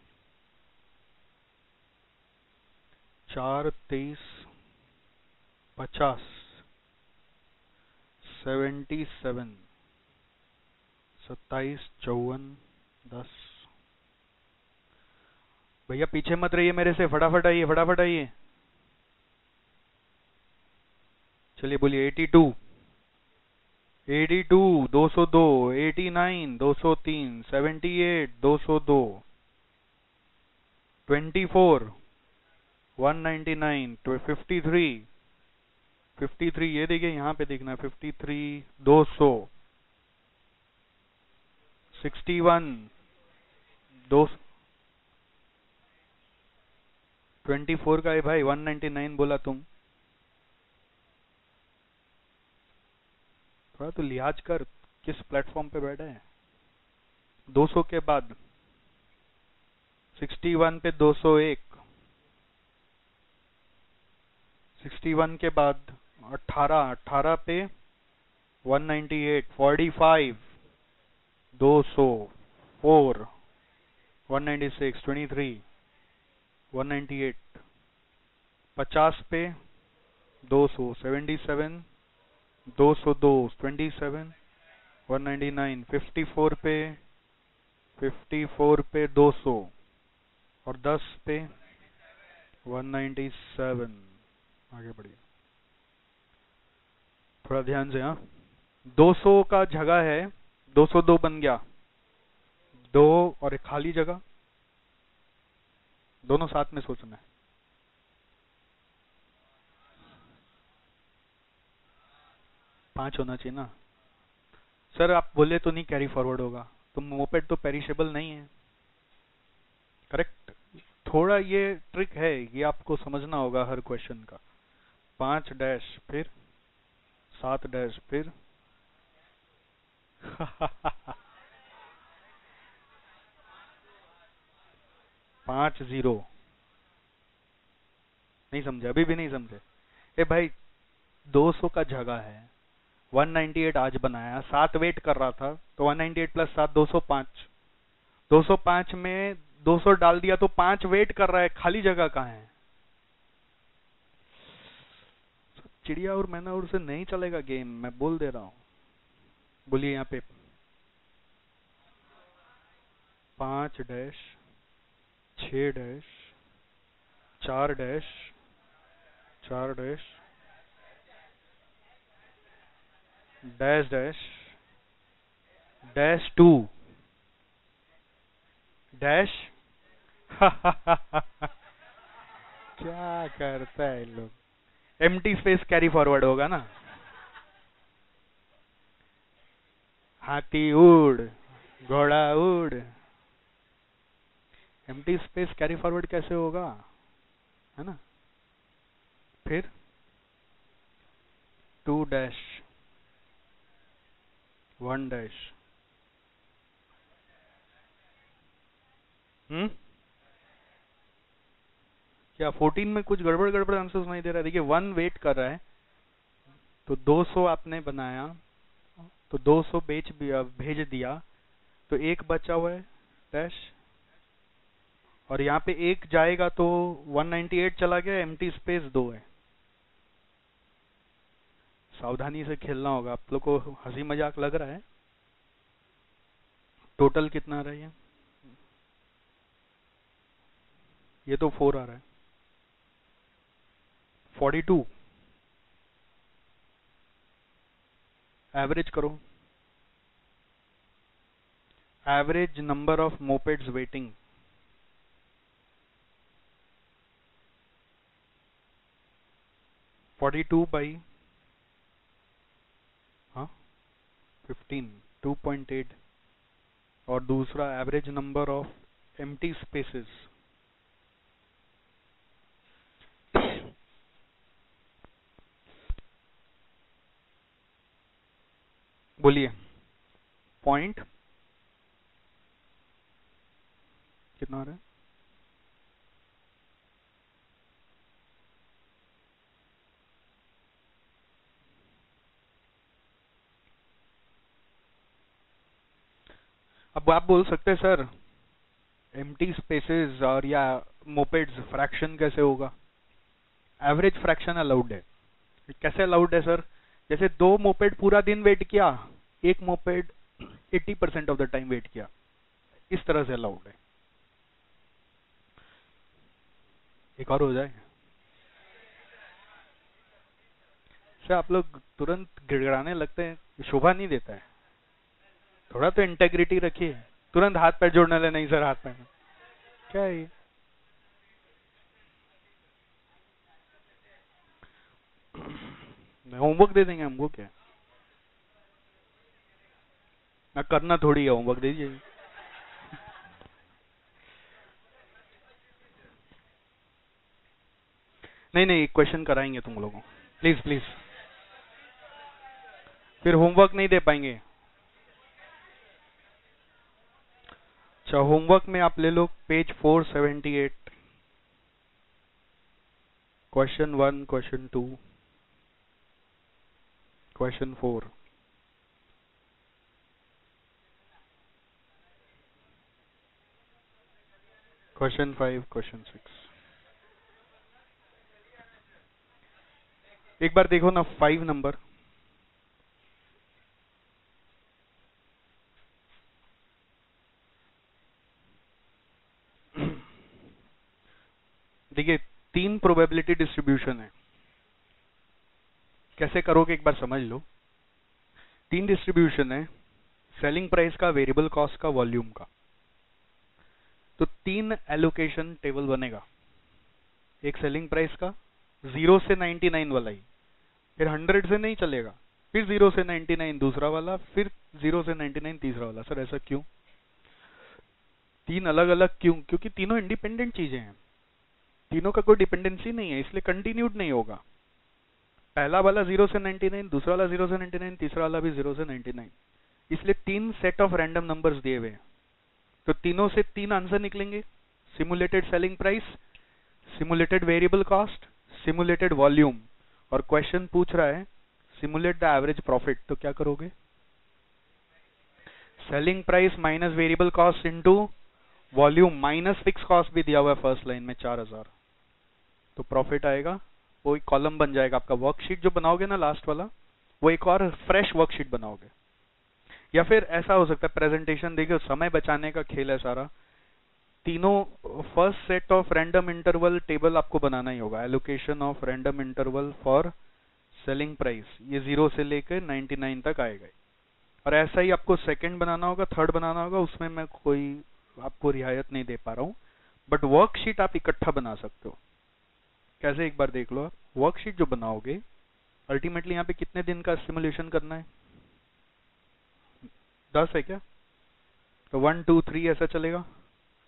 चार, तेईस, पचास, सेवेंटी सेवन, सत्ताईस, चौवन, दस। भैया पीछे मत रहिए मेरे से, फटाफट आइए, फटाफट आइए। चलिए बोलिए, एटी टू, एटी टू, दो सौ दो, एटी नाइन, दो सौ तीन, सेवेंटी एट, दो सौ दो, twenty four, one ninety nine, fifty three, fifty three, ये देखिए यहाँ पे देखना है, फिफ्टी थ्री, दो सौ, सिक्सटी वन, दो, ट्वेंटी फोर का है भाई, वन नाइन्टी नाइन बोला तुम, थोड़ा तो लिहाज कर, किस प्लेटफॉर्म पे बैठे हैं। दो सौ के बाद सिक्सटी वन पे दो सौ एक, सिक्सटी वन के बाद अठारह, अठारह पे one ninety eight, forty five, दो सौ, four, one ninety six, twenty three, one ninety eight, पचास पे दो सौ, सेवेंटी सेवन, दो सौ दो, twenty seven, one ninety nine, fifty four पे, फिफ्टी फोर पे दो सौ, और दस पे वन नाइन्टी सेवन। आगे बढ़िए, थोड़ा ध्यान से। हाँ, दो सौ का जगह है, दो सौ दो बन गया, दो और एक खाली जगह, दोनों साथ में सोचना है। पांच होना चाहिए ना सर, आप बोले तो नहीं कैरी फॉरवर्ड होगा, तो मोपेड तो पेरिशेबल नहीं है, करेक्ट। थोड़ा ये ट्रिक है, ये आपको समझना होगा हर क्वेश्चन का। पांच डैश, फिर सात डैश, फिर पांच जीरो, नहीं समझे, अभी भी नहीं समझे। ए भाई, दो सौ का जगह है, वन नाइन्टी एट आज बनाया, सात वेट कर रहा था, तो वन नाइन्टी एट प्लस सात, दो सौ पाँच, दो सौ पाँच में दो सौ डाल दिया तो पांच वेट कर रहा है, खाली जगह कहाँ है। चिड़िया और मैना और से नहीं चलेगा गेम, मैं बोल दे रहा हूं। बोलिए यहाँ पे, पांच डैश, छ डैश, चार डैश, चार dash, dash dash, dash two, dash क्या करता है लोग, एम्प्टी स्पेस कैरी फॉरवर्ड होगा ना। हाथी उड़, घोड़ा उड़, एम्प्टी स्पेस कैरी फॉरवर्ड कैसे होगा, है ना। फिर two dash one dash, hmm क्या फोर्टीन में कुछ गड़बड़ गड़बड़ आंसर सुनाई दे रहा है। देखिए वन वेट कर रहा है, तो दो सौ आपने बनाया, तो दो सौ बेच भेज दिया, तो एक बचा हुआ है डैश, और यहाँ पे एक जाएगा तो वन नाइंटी एट चला गया, एम्प्टी स्पेस दो है। सावधानी से खेलना होगा। आप लोग को हंसी मजाक लग रहा है, टोटल कितना आ रहा है ये ये तो फोर आ रहा है, फोर्टी टू। एवरेज करो, average number of mopeds waiting, forty two by हाँ फिफ्टीन, टू पॉइंट एट, और दूसरा average number of empty spaces, बोलिए पॉइंट कितना आ रहा है। अब आप बोल सकते हैं सर एम्प्टी स्पेसेस और या मोपेड्स फ्रैक्शन कैसे होगा। एवरेज फ्रैक्शन अलाउड है। कैसे अलाउड है सर, जैसे दो मोपेड पूरा दिन वेट किया, एक मोपेड अस्सी percent of the time wait किया, इस तरह से अलाउड है। एक और हो जाए सर, आप लोग तुरंत गिड़गिड़ाने लगते हैं, शोभा नहीं देता है। थोड़ा तो इंटेग्रिटी रखिए। तुरंत हाथ पैर जोड़ने ले, नहीं सर हाथ पैर, क्या है ये। होमवर्क दे देंगे हमको, क्या ना करना थोड़ी है, होमवर्क दीजिए। नहीं नहीं, क्वेश्चन कराएंगे तुम लोगों, प्लीज प्लीज, फिर होमवर्क नहीं दे पाएंगे। अच्छा, होमवर्क में आप ले लो page four seventy eight, question one, question two, question four, question five, question six. एक बार देखो ना फाइव नंबर, देखिए तीन प्रोबेबिलिटी डिस्ट्रीब्यूशन है। कैसे करोगे एक बार समझ लो। तीन डिस्ट्रीब्यूशन है, सेलिंग प्राइस का, वेरिएबल कॉस्ट का, वॉल्यूम का। तो तीन एलोकेशन टेबल बनेगा। एक सेलिंग प्राइस का, जीरो से नाइंटी नाइन वाला ही, फिर हंड्रेड से नहीं चलेगा, फिर जीरो से नाइंटी नाइन दूसरा वाला, फिर जीरो से नाइंटी नाइन तीसरा वाला। सर ऐसा क्यों, तीन अलग अलग क्यों? क्योंकि तीनों इंडिपेंडेंट चीजें हैं, तीनों का कोई डिपेंडेंसी नहीं है, इसलिए कंटिन्यूड नहीं होगा। पहला वाला जीरो से नाइंटी नाइन, दूसरा वाला जीरो से नाइंटी नाइन, तीसरा वाला भी जीरो से नाइंटी नाइन, इसलिए तीन सेट ऑफ रैंडम नंबर्स दिए हुए हैं। तो तीनों से तीन आंसर निकलेंगे, simulated selling price, simulated variable cost, simulated volume. और क्वेश्चन पूछ रहा है सिमुलेट द एवरेज प्रॉफिट, तो क्या करोगे? Selling price minus variable cost into volume minus fix cost भी दिया हुआ है फर्स्ट लाइन में चार हजार, तो प्रॉफिट आएगा। वो एक कॉलम बन जाएगा आपका। वर्कशीट जो बनाओगे ना लास्ट वाला, वो एक और फ्रेश वर्कशीट बनाओगे। या फिर ऐसा हो सकता है प्रेजेंटेशन देखिए, समय बचाने का खेल है सारा। तीनों first set of random interval table आपको बनाना ही होगा। Allocation of random interval for selling price, ये जीरो से लेकर नाइंटी नाइन तक आएगा। और ऐसा ही आपको सेकंड बनाना होगा, थर्ड बनाना होगा, उसमें मैं कोई आपको रियायत नहीं दे पा रहा हूँ, बट वर्कशीट आप इकट्ठा बना सकते हो। कैसे, एक बार देख लो आप। वर्कशीट जो बनाओगे, अल्टीमेटली यहाँ पे कितने दिन का सिमुलेशन करना है? दस है क्या? तो वन टू थ्री ऐसा चलेगा।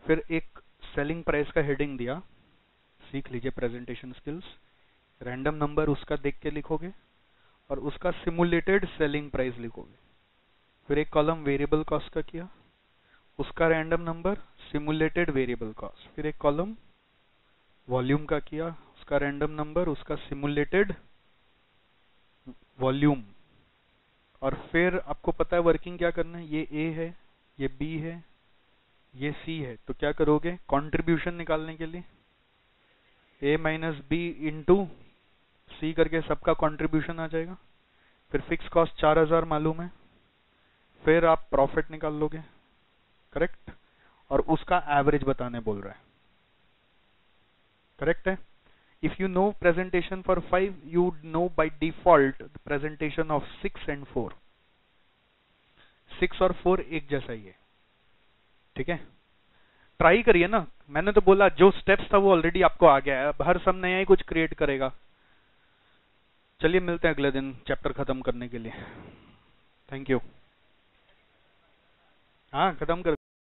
फिर एक सेलिंग प्राइस का हेडिंग दिया, सीख लीजिए प्रेजेंटेशन स्किल्स। रैंडम नंबर उसका देख के लिखोगे और उसका सिमुलेटेड सेलिंग प्राइस लिखोगे। फिर एक कॉलम वेरिएबल कॉस्ट का किया, उसका random number, simulated variable cost. फिर एक कॉलम वॉल्यूम का किया, उसका रैंडम नंबर, उसका सिमुलेटेड वॉल्यूम। और फिर आपको पता है वर्किंग क्या करना है, ये ए है, ये बी है, ये सी है, तो क्या करोगे कंट्रीब्यूशन निकालने के लिए A minus B into C करके सबका कंट्रीब्यूशन आ जाएगा। फिर फिक्स कॉस्ट चार हजार मालूम है, फिर आप प्रॉफिट निकाल लोगे, करेक्ट, और उसका एवरेज बताने बोल रहा है, करेक्ट है। If you know presentation for five, you know by default presentation of six and four. Six और फोर एक जैसा ही है, ठीक है। ट्राई करिए ना, मैंने तो बोला जो स्टेप्स था वो ऑलरेडी आपको आ गया है, अब हर सब नया ही कुछ क्रिएट करेगा। चलिए मिलते हैं अगले दिन चैप्टर खत्म करने के लिए। Thank you. हाँ खत्म कर